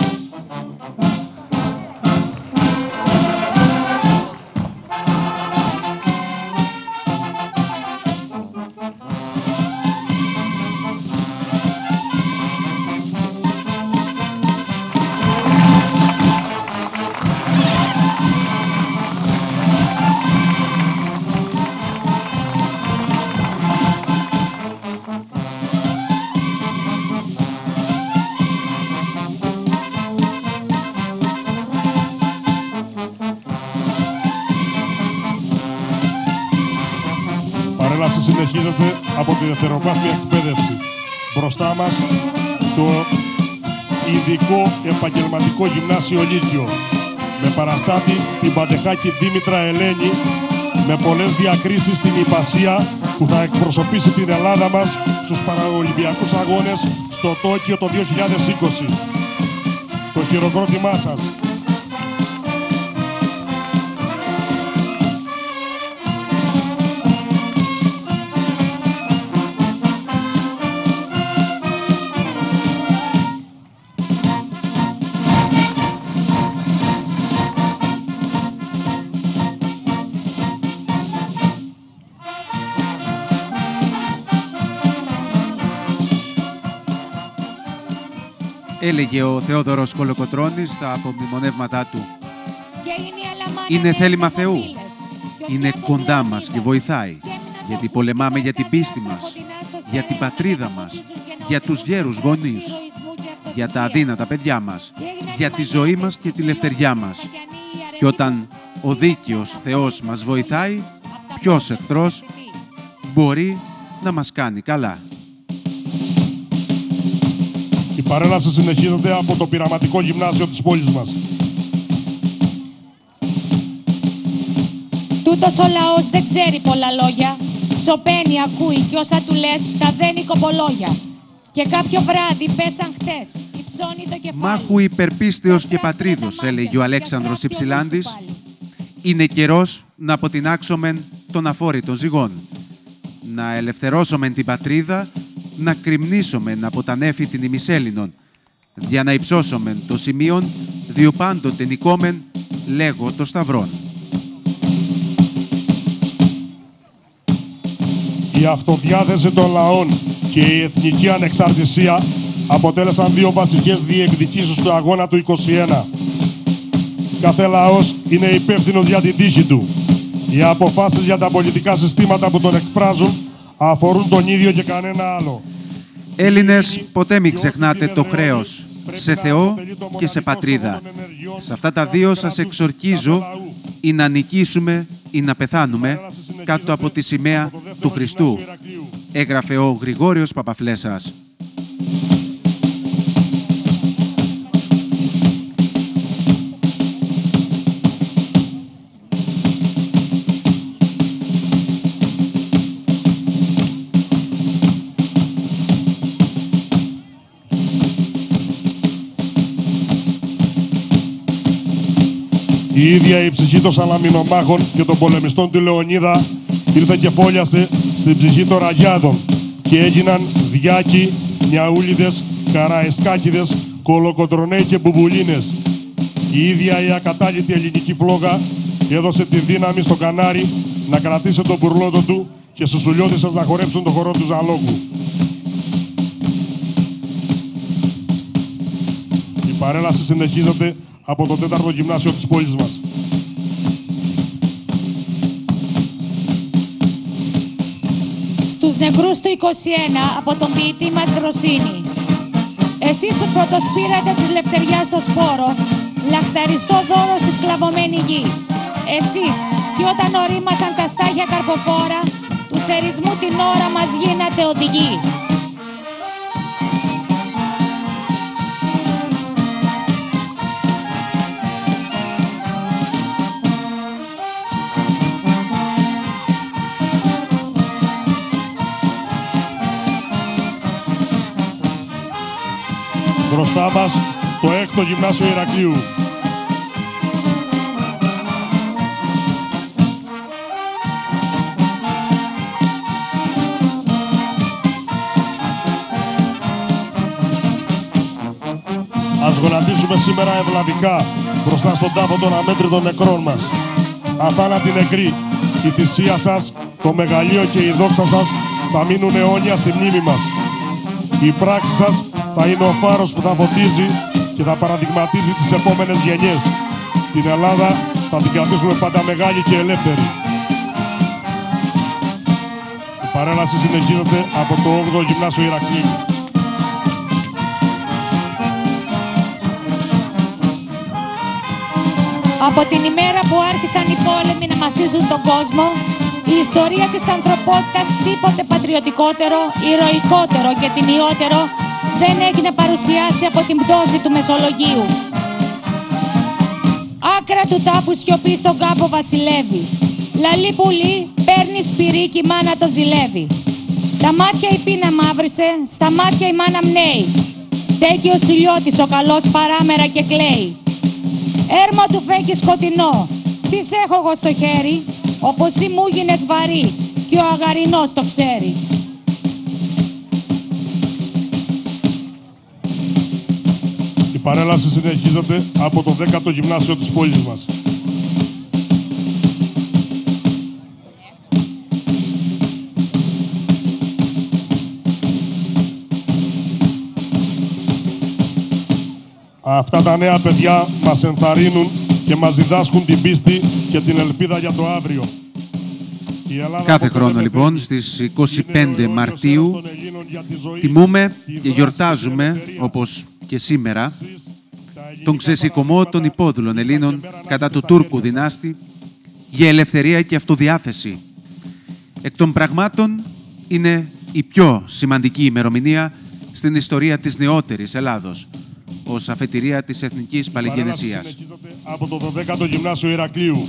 παρέλαση συνεχίζεται από τη δευτεροβάθμια εκπαίδευση. Μπροστά μας το ειδικό επαγγελματικό γυμνάσιο Λύκειο, με παραστάτη την Παντεχάκη Δήμητρα Ελένη, με πολλές διακρίσεις στην Ιππασία, που θα εκπροσωπήσει την Ελλάδα μας στους Παραολυμπιακούς Αγώνες στο Τόκιο το δύο χιλιάδες είκοσι. Το χειροκρότημά σας. Έλεγε ο Θεόδωρος Κολοκοτρώνης στα απομνημονεύματά του. Είναι θέλημα Θεού. Είναι κοντά μας και βοηθάει. Γιατί πολεμάμε για την πίστη μας, για την πατρίδα μας, για τους γέρους γονείς, για τα αδύνατα παιδιά μας, για τη ζωή μας και τη ελευθεριά μας. Και όταν ο δίκαιος Θεός μας βοηθάει, ποιος εχθρός μπορεί να μας κάνει καλά. Η παρέλαση συνεχίζεται από το πειραματικό γυμνάσιο της πόλης μας. Τούτος ο λαός δεν ξέρει πολλά λόγια. Σωπαίνει, ακούει κι όσα του λες τα δένει κοπολόγια. Και κάποιο βράδυ πέσαν χτες, υψώνει το κεφάλι. Μάχου υπερπίστεως και πατρίδος, έλεγε ο Αλέξανδρος Υψηλάντης. Είναι καιρός να αποτινάξομεν τον αφόρητον ζυγόν. Να ελευθερώσομεν την πατρίδα, να κρυμνήσομεν από τα νέφη την ημισέλληνον, για να υψώσομεν το σημείον, διου πάντοτε νικόμεν, λέγω το σταυρόν. Η αυτοδιάθεση των λαών και η εθνική ανεξαρτησία αποτέλεσαν δύο βασικές διεκδικήσεις του αγώνα του είκοσι ένα. Κάθε λαός είναι υπεύθυνος για την τύχη του. Οι αποφάσεις για τα πολιτικά συστήματα που τον εκφράζουν αφορούν τον ίδιο και κανένα άλλο. Έλληνες, ποτέ μην ξεχνάτε το χρέος σε Θεό και σε πατρίδα. Σε αυτά τα δύο σας εξορκίζω, ή να νικήσουμε ή να πεθάνουμε κάτω από τη σημαία του Χριστού, έγραφε ο Γρηγόριος Παπαφλέσας. Η ίδια η ψυχή των Σαλαμινομάχων και των πολεμιστών του Λεωνίδα ήρθε και φόλιασε στην ψυχή των Ραγιάδων και έγιναν Διάκοι, Νιαούλιδες, Καραεσκάκηδες, Κολοκοτρονέοι και Μπουμπουλίνες. Η ίδια η ακατάληπτη ελληνική φλόγα έδωσε τη δύναμη στο Κανάρι να κρατήσει τον μπουρλότο του και στους Σουλιώτισσες να χορέψουν το χορό του Ζαλόγου. Η παρέλαση συνεχίζεται από το τέταρτο γυμνάσιο της πόλης μας. Στους νεκρούς του είκοσι ένα από τον ποιητή μας Δροσίνη. Εσείς που πρωτοσπήρατε της λευτεριάς το σπόρο, λαχταριστό δώρο στη σκλαβωμένη γη. Εσείς κι όταν ορίμασαν τα στάχια καρποφόρα, του θερισμού την ώρα μας γίνατε οδηγοί. Μπροστά μας το έκτο γυμνάσιο Ηρακλείου. Ας γονατίσουμε σήμερα ευλαβικά μπροστά στον τάφο των αμέτρητων νεκρών μας. Αθάνατοι νεκροί, η θυσία σας, το μεγαλείο και η δόξα σας θα μείνουν αιώνια στη μνήμη μας. Η πράξη σας θα είναι ο φάρος που θα φωτίζει και θα παραδειγματίζει τις επόμενες γενιές. Την Ελλάδα θα την κρατήσουμε πάντα μεγάλη και ελεύθερη. Η παρέλαση συνεχίζεται από το όγδοο γυμνάσιο Ηρακλείου. Από την ημέρα που άρχισαν οι πόλεμοι να μαστίζουν τον κόσμο, Η ιστορία της ανθρωπότητας τίποτε πατριωτικότερο, ηρωικότερο και τιμιότερο δεν έχει να παρουσιάσει από την πτώση του Μεσολογγίου. Άκρα του τάφου σιωπή στον κάπο βασιλεύει. Λαλή πουλί, παίρνει σπυρί και η μάνα το ζηλεύει. Τα μάτια η πείνα μαύρισε, στα μάτια η μάνα μνέει. Στέκει ο Σιλιώτης ο καλός παράμερα και κλαίει. Έρμα του φέκει σκοτεινό, τι σ' έχω εγώ στο χέρι, όπως ή μου γίνες βαρύ και ο αγαρινός το ξέρει. Η παρέλαση συνεχίζεται από το δέκατο γυμνάσιο της πόλης μας. Αυτά τα νέα παιδιά μας ενθαρρύνουν και μας διδάσκουν την πίστη και την ελπίδα για το αύριο. Κάθε χρόνο λοιπόν στις είκοσι πέντε Μαρτίου τιμούμε και γιορτάζουμε, όπως και σήμερα, τον ξεσηκωμό των υπόδουλων Ελλήνων κατά του Τούρκου δυνάστη για ελευθερία και αυτοδιάθεση. Εκ των πραγμάτων είναι η πιο σημαντική ημερομηνία στην ιστορία της νεότερης Ελλάδος, ως αφετηρία της εθνικής παλαιγενεσίας. Από το δωδέκατο γυμνάσιο Ηρακλείου.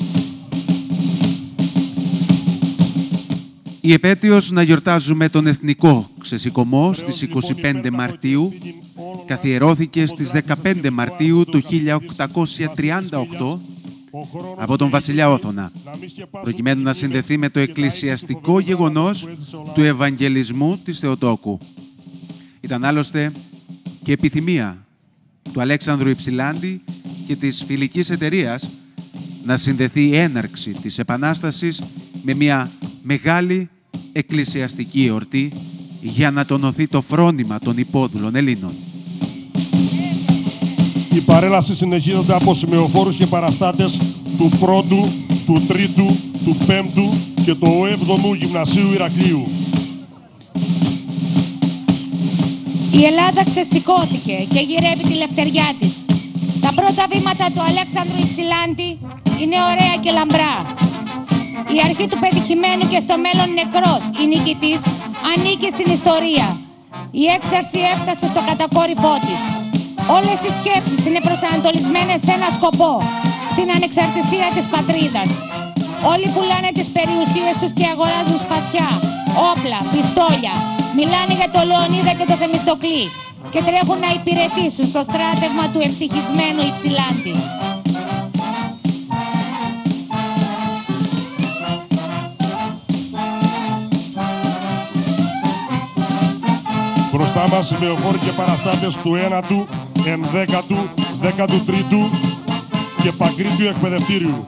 Η επέτειος να γιορτάζουμε τον εθνικό ξεσηκωμό στις είκοσι πέντε Μαρτίου καθιερώθηκε στις δεκαπέντε Μαρτίου του χίλια οκτακόσια τριάντα οκτώ από τον βασιλιά Όθωνα, προκειμένου να συνδεθεί με το εκκλησιαστικό γεγονός του Ευαγγελισμού της Θεοτόκου. Ήταν άλλωστε και επιθυμία του Αλέξανδρου Υψηλάντη και της Φιλικής Εταιρείας να συνδεθεί η έναρξη της Επανάστασης με μια μεγάλη εκκλησιαστική εορτή για να τονωθεί το φρόνημα των υπόδουλων Ελλήνων. Η παρέλαση συνεχίζεται από σημεοφόρους και παραστάτες του πρώτου, του τρίτου, του πέμπτου και του έβδομου γυμνασίου Ηρακλείου. Η Ελλάδα ξεσηκώθηκε και γυρεύει τη λευτεριά της. Τα πρώτα βήματα του Αλέξανδρου Υψηλάντη είναι ωραία και λαμπρά. Η αρχή του πετυχημένου και στο μέλλον νεκρός, η νικητής, ανήκει στην ιστορία. Η έξαρση έφτασε στο κατακόρυφό της. Όλες οι σκέψεις είναι προσανατολισμένες σε ένα σκοπό, στην ανεξαρτησία της πατρίδας. Όλοι πουλάνε τις περιουσίες τους και αγοράζουν σπαθιά, όπλα, πιστόλια. Μιλάνε για το Λεωνίδα και το Θεμιστοκλή και τρέχουν να υπηρετήσουν στο στράτευμα του ευτυχισμένου Υψηλάντη. Μπροστά μας σημεοφόροι και παραστάτες του ένατου, ενδέκατου, δέκατου τρίτου και Παγκρίτιου εκπαιδευτήριου.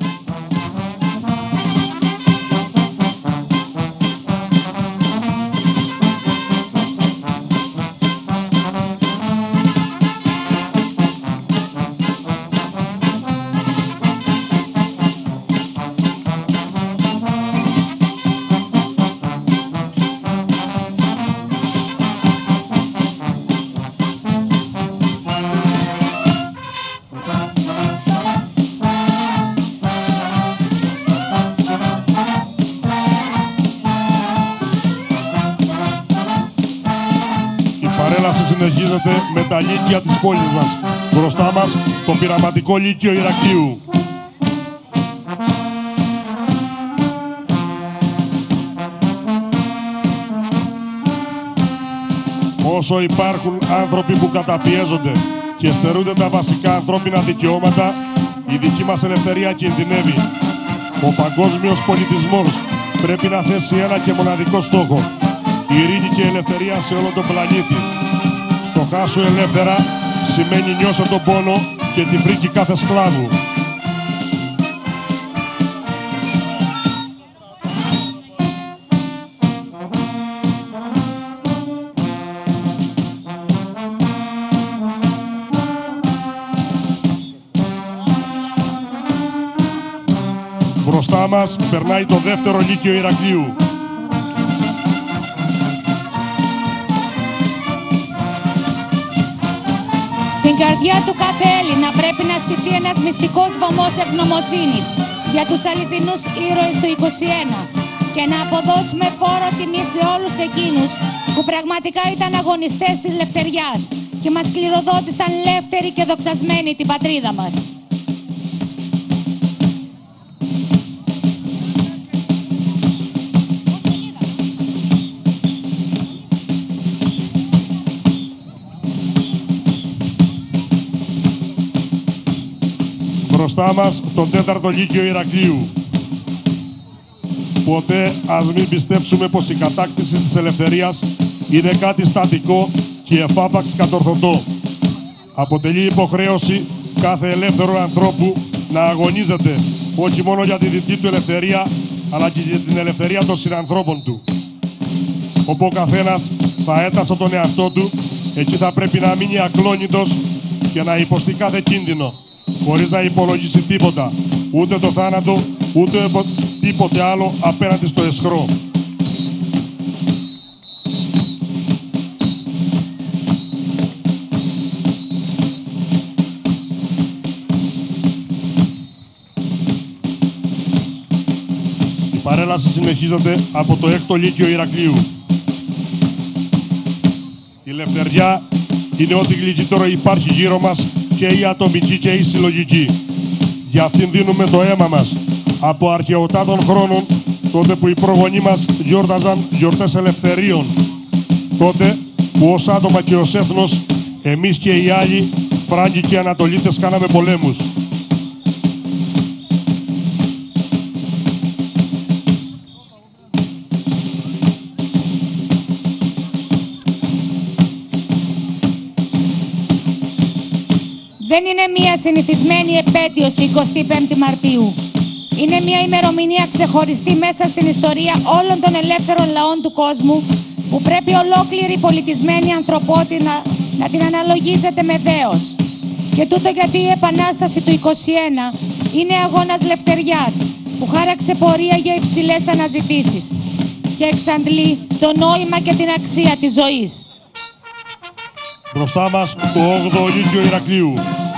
Συνεχίζεται με τα λύκεια της πόλης μας. Μπροστά μας το πειραματικό λύκειο Ηρακλείου. Όσο υπάρχουν άνθρωποι που καταπιέζονται και στερούνται τα βασικά ανθρώπινα δικαιώματα, η δική μας ελευθερία κινδυνεύει. Ο παγκόσμιος πολιτισμός πρέπει να θέσει ένα και μοναδικό στόχο: ειρήνη και ελευθερία σε όλο τον πλανήτη. Στο χάσου ελεύθερα σημαίνει νιώσω τον πόνο και τη φρίκη κάθε σκλάβου. Μπροστά μας περνάει το δεύτερο λύκειο Ηρακλείου. Στην καρδιά του κάθε Έλληνα πρέπει να στηθεί ένας μυστικός βωμός ευγνωμοσύνης για τους αληθινούς ήρωες του είκοσι ένα και να αποδώσουμε φόρο τιμή σε όλους εκείνους που πραγματικά ήταν αγωνιστές της λευτεριάς και μας κληροδότησαν ελεύθεροι και δοξασμένοι την πατρίδα μας. Μπροστά μας το τέταρτο Λύκειο Ηρακλείου. Ποτέ ας μην πιστέψουμε πως η κατάκτηση της ελευθερίας είναι κάτι στατικό και εφάπαξ κατορθωτό. Αποτελεί υποχρέωση κάθε ελεύθερου ανθρώπου να αγωνίζεται όχι μόνο για τη δική του ελευθερία, αλλά και για την ελευθερία των συνανθρώπων του. Όπου ο καθένας θα έτασε τον εαυτό του, εκεί θα πρέπει να μείνει ακλόνητος και να υποστεί κάθε κίνδυνο, χωρίς να υπολογίσει τίποτα, ούτε το θάνατο, ούτε τίποτε άλλο απέναντι στο αισχρό. Η παρέλαση συνεχίζεται από το έκτο Λύκειο Ηρακλείου. Η λευτεριά είναι ό,τι γλυκύτερο υπάρχει γύρω μας, και η ατομική και η συλλογική. Για αυτήν δίνουμε το αίμα μας από αρχαιοτάτων χρόνων, τότε που οι προγονείς μας γιόρταζαν γιορτές ελευθερίων. Τότε που ως άτομα και ως έθνος εμείς και οι άλλοι, Φράγκοι και Ανατολίτες, κάναμε πολέμους. Δεν είναι μία συνηθισμένη επέτειος η εικοστή πέμπτη Μαρτίου. Είναι μία ημερομηνία ξεχωριστή μέσα στην ιστορία όλων των ελεύθερων λαών του κόσμου, που πρέπει ολόκληρη η πολιτισμένη ανθρωπότητα να, να την αναλογίζεται με δέος. Και τούτο γιατί η Επανάσταση του είκοσι ένα είναι αγώνας λευτεριάς που χάραξε πορεία για υψηλές αναζητήσεις και εξαντλεί το νόημα και την αξία της ζωής. Μπροστά μας το όγδοο Λύκειο Ηρακλείου.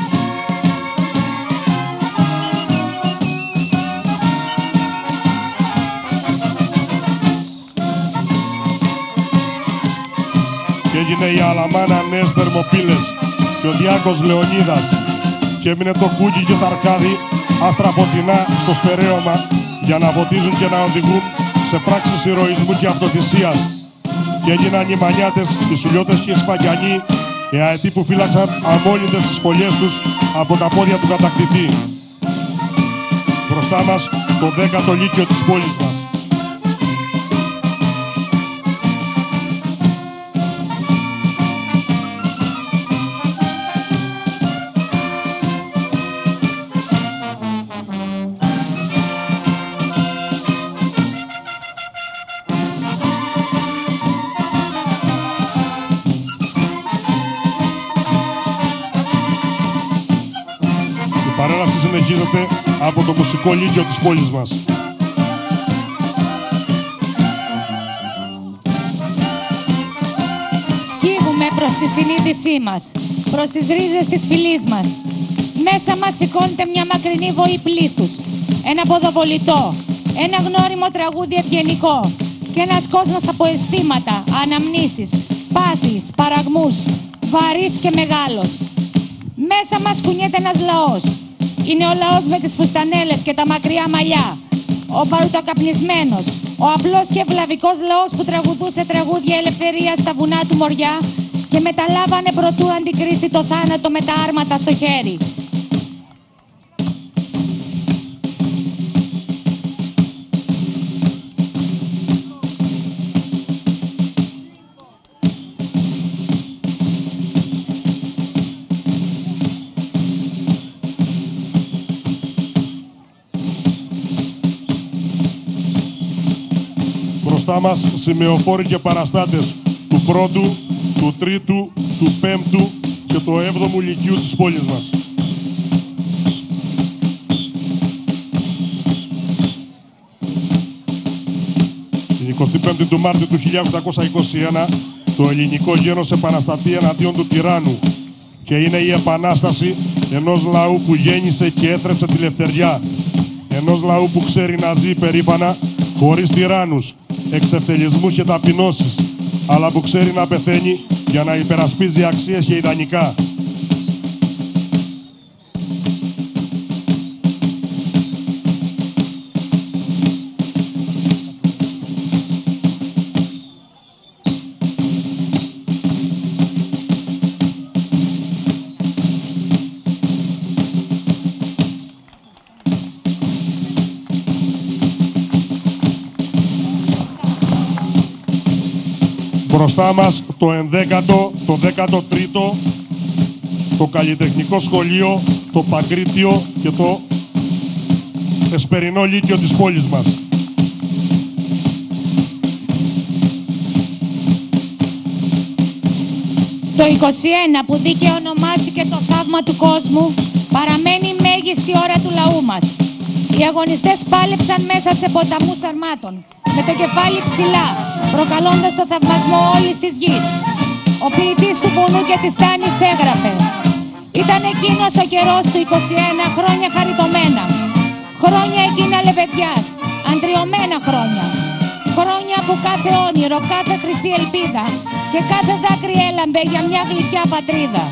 Και έγινε η Αλαμάνα νέες θερμοπύλες και ο Διάκος Λεωνίδας, και έμεινε το Κούκι και το Αρκάδι άστρα φωτεινά στο στερέωμα για να φωτίζουν και να οδηγούν σε πράξεις ηρωισμού και αυτοθυσίας. Και έγιναν οι Μανιάτες, οι Σουλιώτες και οι Σφαγιανοί, οι αετοί που φύλαξαν αμόλυντες τις φωλιές τους από τα πόδια του κατακτητή. Μπροστά μας το δέκατο Λύκειο της πόλης μας. Η παρέλαση συνεχίζεται από το μουσικό Λύκειο της πόλης μας. Σκύβουμε προς τη συνείδησή μας, προς τις ρίζες της φυλής μας. Μέσα μας σηκώνεται μια μακρινή βοή πλήθους, ένα ποδοβολητό, ένα γνώριμο τραγούδι ευγενικό και ένας κόσμος από αισθήματα, αναμνήσεις, πάθη, παραγμούς, βαρύς και μεγάλος. Μέσα μας κουνιέται ένας λαός. Είναι ο λαός με τις φουστανέλες και τα μακριά μαλλιά, ο παρουτοκαπνισμένος, ο απλός και ευλαβικός λαός που τραγουδούσε τραγούδια ελευθερίας στα βουνά του Μοριά και μεταλάβανε προτού αντικρίσει το θάνατο με τα άρματα στο χέρι. Μπροστά μας σημεοφόροι και παραστάτες του πρώτου, του τρίτου, του πέμπτου και του έβδομου Λυκείου της πόλης μας. Την εικοστή πέμπτη του Μάρτη του χίλια οκτακόσια είκοσι ένα το ελληνικό γένος επαναστατεί εναντίον του τυράννου, και είναι η επανάσταση ενός λαού που γέννησε και έθρεψε τη λευτεριά, ενός λαού που ξέρει να ζει περήφανα χωρίς τυράννους, εξευτελισμούς και ταπεινώσεις, αλλά που ξέρει να πεθαίνει για να υπερασπίζει αξίες και ιδανικά. Μπροστά μας το ενδέκατο, το δέκατο τρίτο, το καλλιτεχνικό σχολείο, το Παγκρίτιο και το Εσπερινό Λύκειο της πόλης μας. Το είκοσι ένα που δίκαια ονομάστηκε το θαύμα του κόσμου παραμένει η μέγιστη ώρα του λαού μας. Οι αγωνιστές πάλεψαν μέσα σε ποταμούς αρμάτων, με το κεφάλι ψηλά, προκαλώντας το θαυμασμό όλης της γης. Ο ποιητής του βουνού και της Τάνης έγραφε: «Ήταν εκείνος ο καιρός του είκοσι ένα, χρόνια χαριτωμένα, χρόνια εκείνα λεβεδιάς, αντριωμένα χρόνια, χρόνια που κάθε όνειρο, κάθε χρυσή ελπίδα και κάθε δάκρυ έλαμπε για μια γλυκιά πατρίδα».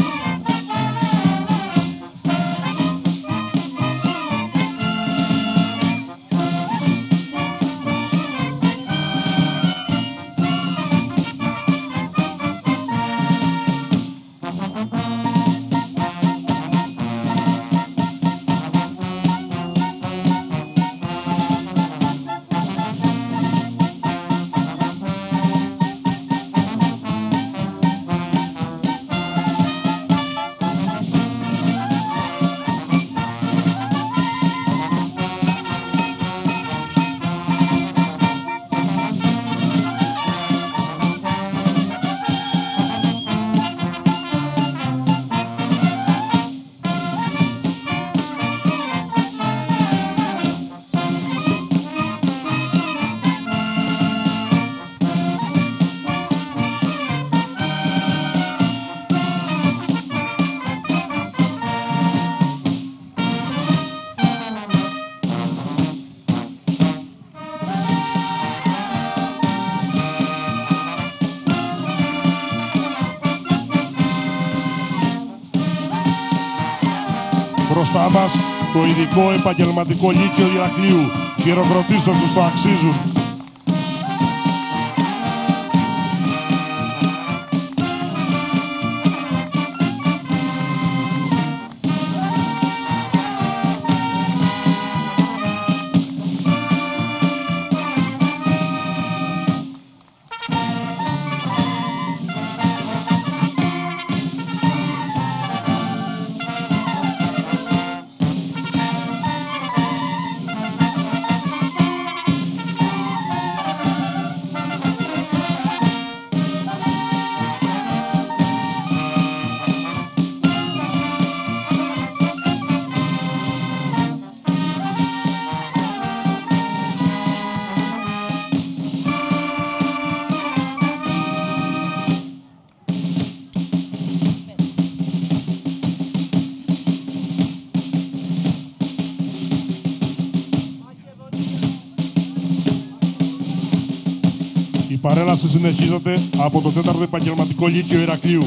Μπροστά μας το ειδικό επαγγελματικό Λύκειο Ηρακλείου. Χειροκροτήσω τους, το αξίζουν. Η παρέλαση συνεχίζεται από το τέταρτο επαγγελματικό Λύκειο Ηρακλείου.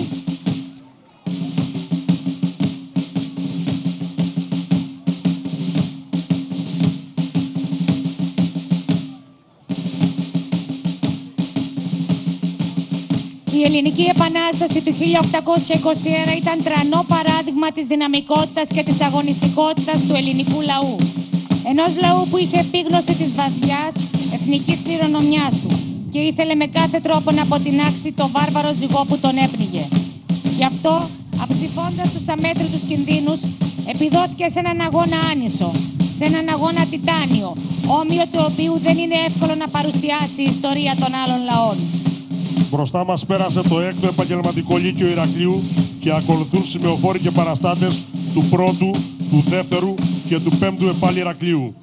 Η Ελληνική Επανάσταση του χίλια οκτακόσια είκοσι ένα ήταν τρανό παράδειγμα της δυναμικότητας και της αγωνιστικότητας του ελληνικού λαού. Ενός λαού που είχε επίγνωση της βαθιάς εθνικής κληρονομιάς του και ήθελε με κάθε τρόπο να αποτινάξει το βάρβαρο ζυγό που τον έπνιγε. Γι' αυτό, αψηφώντας τους αμέτρητους κινδύνους, επιδόθηκε σε έναν αγώνα άνισο, σε έναν αγώνα τιτάνιο, όμοιο του οποίου δεν είναι εύκολο να παρουσιάσει η ιστορία των άλλων λαών. Μπροστά μας πέρασε το έκτο επαγγελματικό Λύκειο Ηρακλείου και ακολουθούν σημεοφόροι και παραστάτες του πρώτου, του δεύτερου και του πέμπτου επάλι Ηρακλείου.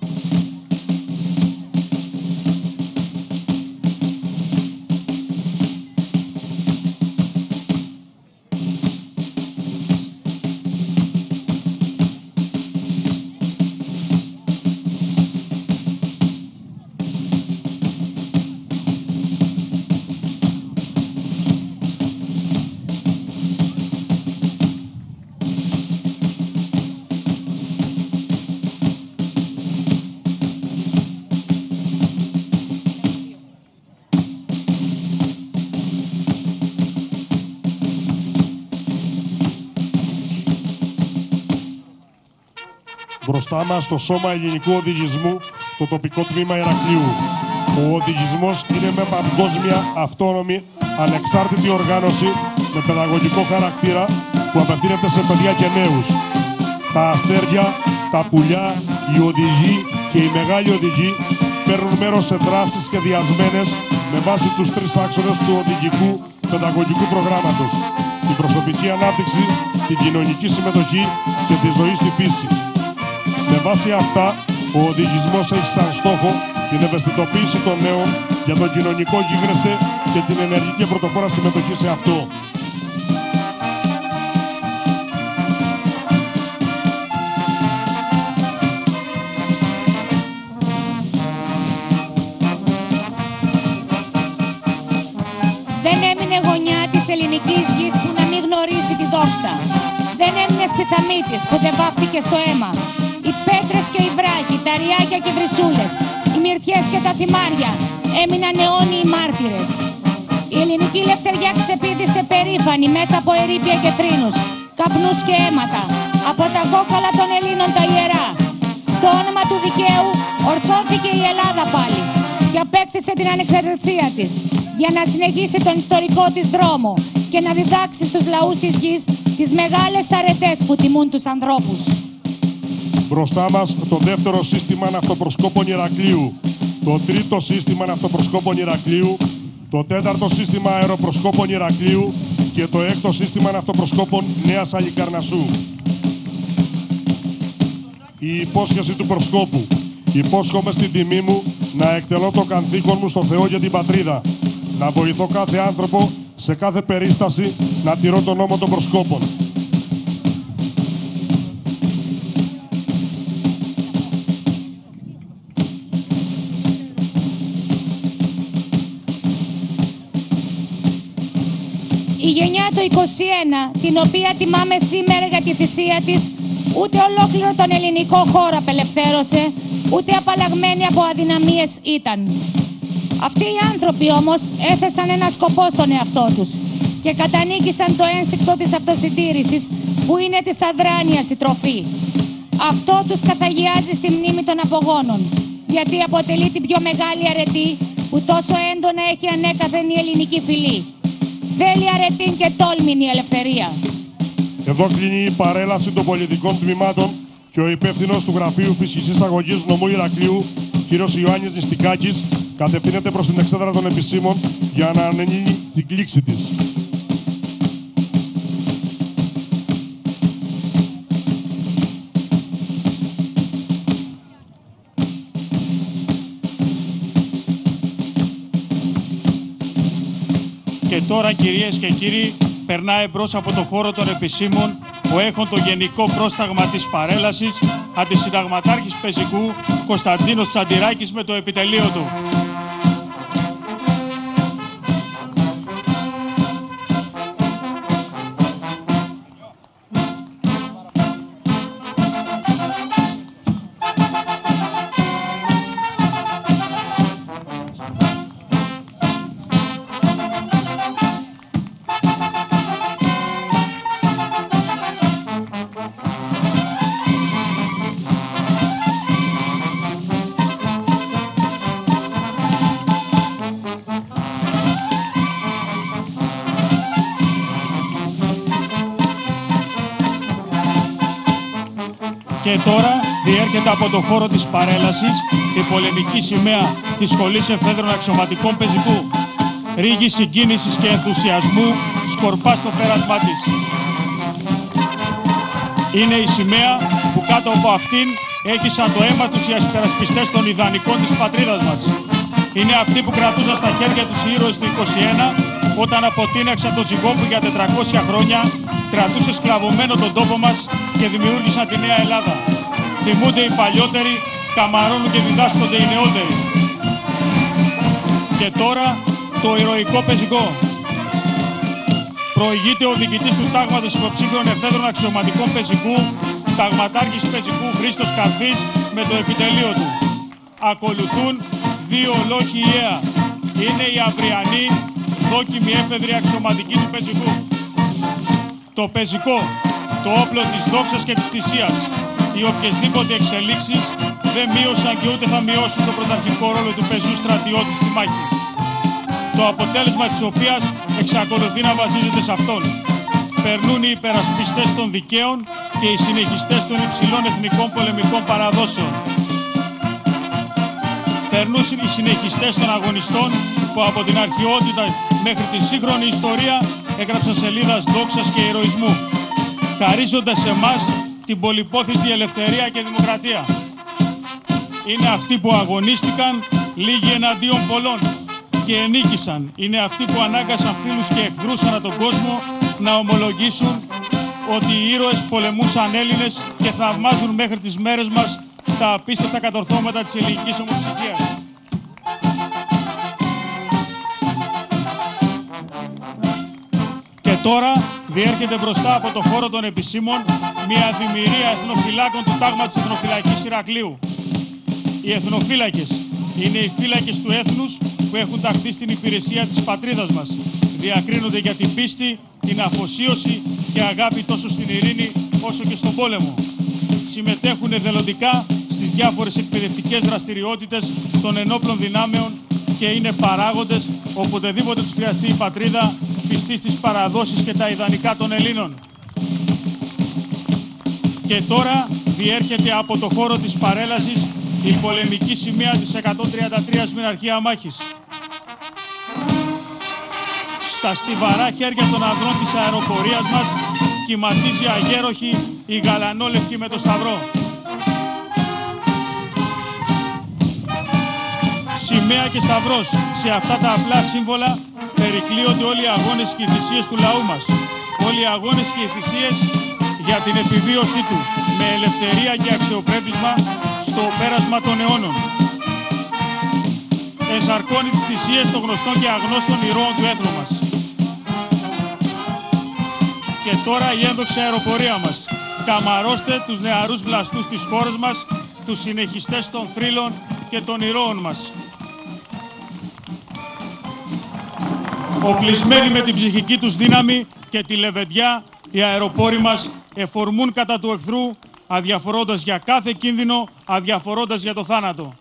Μπροστά μας το Σώμα Ελληνικού Οδηγισμού, το τοπικό τμήμα Ηρακλείου. Ο οδηγισμός είναι με παγκόσμια, αυτόνομη, ανεξάρτητη οργάνωση με παιδαγωγικό χαρακτήρα που απευθύνεται σε παιδιά και νέους. Τα αστέρια, τα πουλιά, οι οδηγοί και οι μεγάλοι οδηγοί παίρνουν μέρος σε δράσεις σχεδιασμένες με βάση τους τρεις άξονες του οδηγικού παιδαγωγικού προγράμματος: την προσωπική ανάπτυξη, την κοινωνική συμμετοχή και τη ζωή στη φύση. Με βάση αυτά, ο οδηγισμός έχει σαν στόχο την ευαισθητοποίηση των νέων για το κοινωνικό γίγνεσθε και την ενεργική πρωτοπόρα συμμετοχή σε αυτό. Δεν έμεινε γωνιά της ελληνικής γης που να μην γνωρίσει τη δόξα. Δεν έμεινε σπιθαμίτης που δεν βάφτηκε στο αίμα. Οι πέτρες και οι βράχοι, τα ριάκια και οι βρυσούλες, οι μυρτιές και τα θυμάρια έμειναν αιώνιοι μάρτυρες. Η ελληνική ελευθεριά ξεπήδησε περήφανη μέσα από ερείπια και θρήνους, καπνούς και αίματα, από τα κόκαλα των Ελλήνων τα ιερά. Στο όνομα του δικαίου ορθώθηκε η Ελλάδα πάλι και απέκτησε την ανεξαρτησία της για να συνεχίσει τον ιστορικό της δρόμο και να διδάξει στους λαούς της γης τις μεγάλες αρετές που τιμούν τους ανθρώπους. Μπροστά μας το δεύτερο σύστημα ναυτοπροσκόπων Ηρακλείου, το τρίτο σύστημα ναυτοπροσκόπων Ηρακλείου, το τέταρτο σύστημα αεροπροσκόπων Ηρακλείου και το έκτο σύστημα ναυτοπροσκόπων Νέας Αλλικαρνασσού. Η υπόσχεση του προσκόπου. Υπόσχομαι στην τιμή μου να εκτελώ το καθήκον μου στο Θεό για την πατρίδα, να βοηθώ κάθε άνθρωπο σε κάθε περίσταση να τηρώ τον νόμο των προσκόπων. Η γενιά του είκοσι ένα, την οποία τιμάμε σήμερα για τη θυσία της, ούτε ολόκληρο τον ελληνικό χώρο απελευθέρωσε, ούτε απαλλαγμένη από αδυναμίες ήταν. Αυτοί οι άνθρωποι όμως έθεσαν ένα σκοπό στον εαυτό τους και κατανίκησαν το ένστικτο της αυτοσυντήρησης που είναι της αδράνειας η τροφή. Αυτό τους καθαγιάζει στη μνήμη των απογόνων, γιατί αποτελεί την πιο μεγάλη αρετή που τόσο έντονα έχει ανέκαθεν η ελληνική φυλή. Θέλει αρετήν και τόλμην η ελευθερία. Εδώ κλείνει η παρέλαση των πολιτικών τμήματων και ο υπεύθυνος του Γραφείου Φυσικής Αγωγής Νομού Ηρακλείου, κύριος Ιωάννης Νηστικάκης, κατευθύνεται προς την εξέδρα των επισήμων για να ανενεί την κλήξη της. Και τώρα, κυρίες και κύριοι, περνάει μπρος από το χώρο των επισήμων που έχουν το γενικό πρόσταγμα της παρέλασης αντισυνταγματάρχης Πεζικού Κωνσταντίνος Τσαντηράκης με το επιτελείο του. Και τώρα διέρχεται από το χώρο της παρέλασης η πολεμική σημαία της Σχολής Εφέδρων Αξιωματικών Πεζικού. Ρίγη συγκίνησης και ενθουσιασμού σκορπά στο πέρασμά της. Είναι η σημαία που κάτω από αυτήν έκυσαν το αίμα τους οι ασπερασπιστές των ιδανικών της πατρίδας μας. Είναι αυτοί που κρατούσαν στα χέρια τους οι ήρωες του είκοσι ένα όταν αποτείναξαν το ζυγό που για τετρακόσια χρόνια κρατούσε σκλαβωμένο τον τόπο μας και δημιούργησαν τη Νέα Ελλάδα. Θυμούνται οι παλιότεροι, καμαρώνουν και διδάσκονται οι νεότεροι. Και τώρα το ηρωικό πεζικό. Προηγείται ο διοικητής του τάγματος υποψήφιων εφέδρων αξιωματικών πεζικού, ταγματάρχης πεζικού Χρήστος Καρφής με το επιτελείο του. Ακολουθούν δύο ολόχοι ιέα. Είναι οι αυριανοί δόκιμοι έφεδροι αξιωματικοί του πεζικού. Το πεζικό, το όπλο της δόξας και της θυσίας. οι οποιασδήποτε εξελίξεις δεν μείωσαν και ούτε θα μειώσουν το πρωταρχικό ρόλο του πεζού στρατιώτη στη μάχη, το αποτέλεσμα της οποίας εξακολουθεί να βασίζεται σε αυτόν. Περνούν οι υπερασπιστές των δικαίων και οι συνεχιστές των υψηλών εθνικών πολεμικών παραδόσεων. Περνούν οι συνεχιστές των αγωνιστών που από την αρχαιότητα μέχρι τη σύγχρονη ιστορία έγραψαν σελίδας δόξας και ηρωισμού, χαρίζοντας σε εμάς την πολυπόθητη ελευθερία και δημοκρατία. Είναι αυτοί που αγωνίστηκαν, λίγοι εναντίον πολλών, και ενίκησαν. Είναι αυτοί που ανάγκασαν φίλους και εχθρούς ανά τον κόσμο να ομολογήσουν ότι οι ήρωες πολεμούσαν Έλληνες και θαυμάζουν μέχρι τις μέρες μας τα απίστευτα κατορθώματα της ελληνικής ομοψυχίας. Και τώρα διέρχεται μπροστά από το χώρο των επισήμων μια δημιουργία εθνοφυλάκων του τάγματος της Εθνοφυλακής Ηρακλείου. Οι εθνοφύλακες είναι οι φύλακες του έθνους που έχουν ταχθεί στην υπηρεσία της πατρίδας μας. Διακρίνονται για την πίστη, την αφοσίωση και αγάπη τόσο στην ειρήνη όσο και στον πόλεμο. Συμμετέχουν εθελοντικά στις διάφορες εκπαιδευτικές δραστηριότητες των ενόπλων δυνάμεων και είναι παράγοντες οποτεδήποτε τους χρειαστεί η πατρίδα, πιστή στις παραδόσεις και τα ιδανικά των Ελλήνων. Και τώρα διέρχεται από το χώρο της παρέλασης η πολεμική σημαία της εκατόν τριάντα τρία στην αρχαία μάχης. Στα στιβαρά χέρια των ανδρών της αεροπορίας μας κυματίζει αγέροχη η γαλανόλευκη με το σταυρό. Σημαία και σταυρός, σε αυτά τα απλά σύμβολα περικλείονται όλοι οι αγώνες και οι θυσίες του λαού μας. Όλοι οι αγώνες και οι θυσίες για την επιβίωσή του με ελευθερία και αξιοπρέπισμα στο πέρασμα των αιώνων. Ενσαρκώνει τις θυσίες των γνωστών και αγνώστων ηρώων του έθνου μας. Και τώρα η ένδοξη αεροπορία μας. Καμαρώστε τους νεαρούς βλαστούς της χώρας μας, τους συνεχιστές των θρύλων και των ηρώων μας. Οπλισμένοι με την ψυχική τους δύναμη και τη λεβεντιά, οι αεροπόροι μας εφορμούν κατά του εχθρού, αδιαφορώντας για κάθε κίνδυνο, αδιαφορώντας για το θάνατο.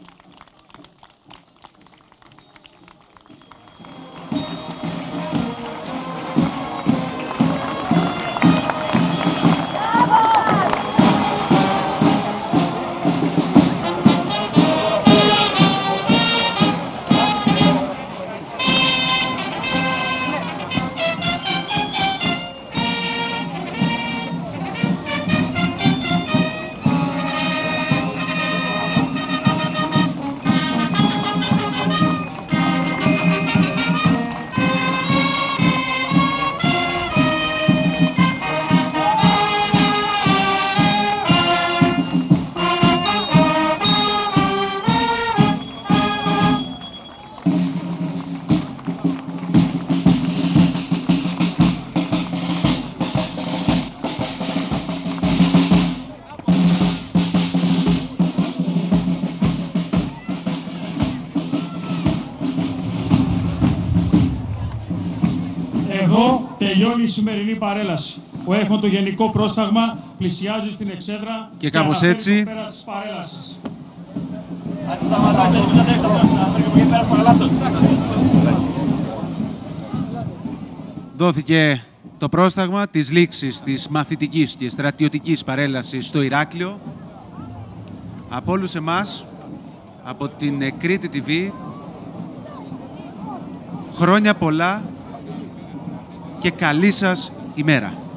Εδώ τελειώνει η σημερινή παρέλαση. Ο έχον το γενικό πρόσταγμα πλησιάζει στην εξέδρα και κάπως έτσι δόθηκε το πρόσταγμα της λήξης της μαθητικής και στρατιωτικής παρέλασης στο Ηράκλειο. Από όλους εμάς, από την Κρήτη τι βι, χρόνια πολλά και καλή σας ημέρα.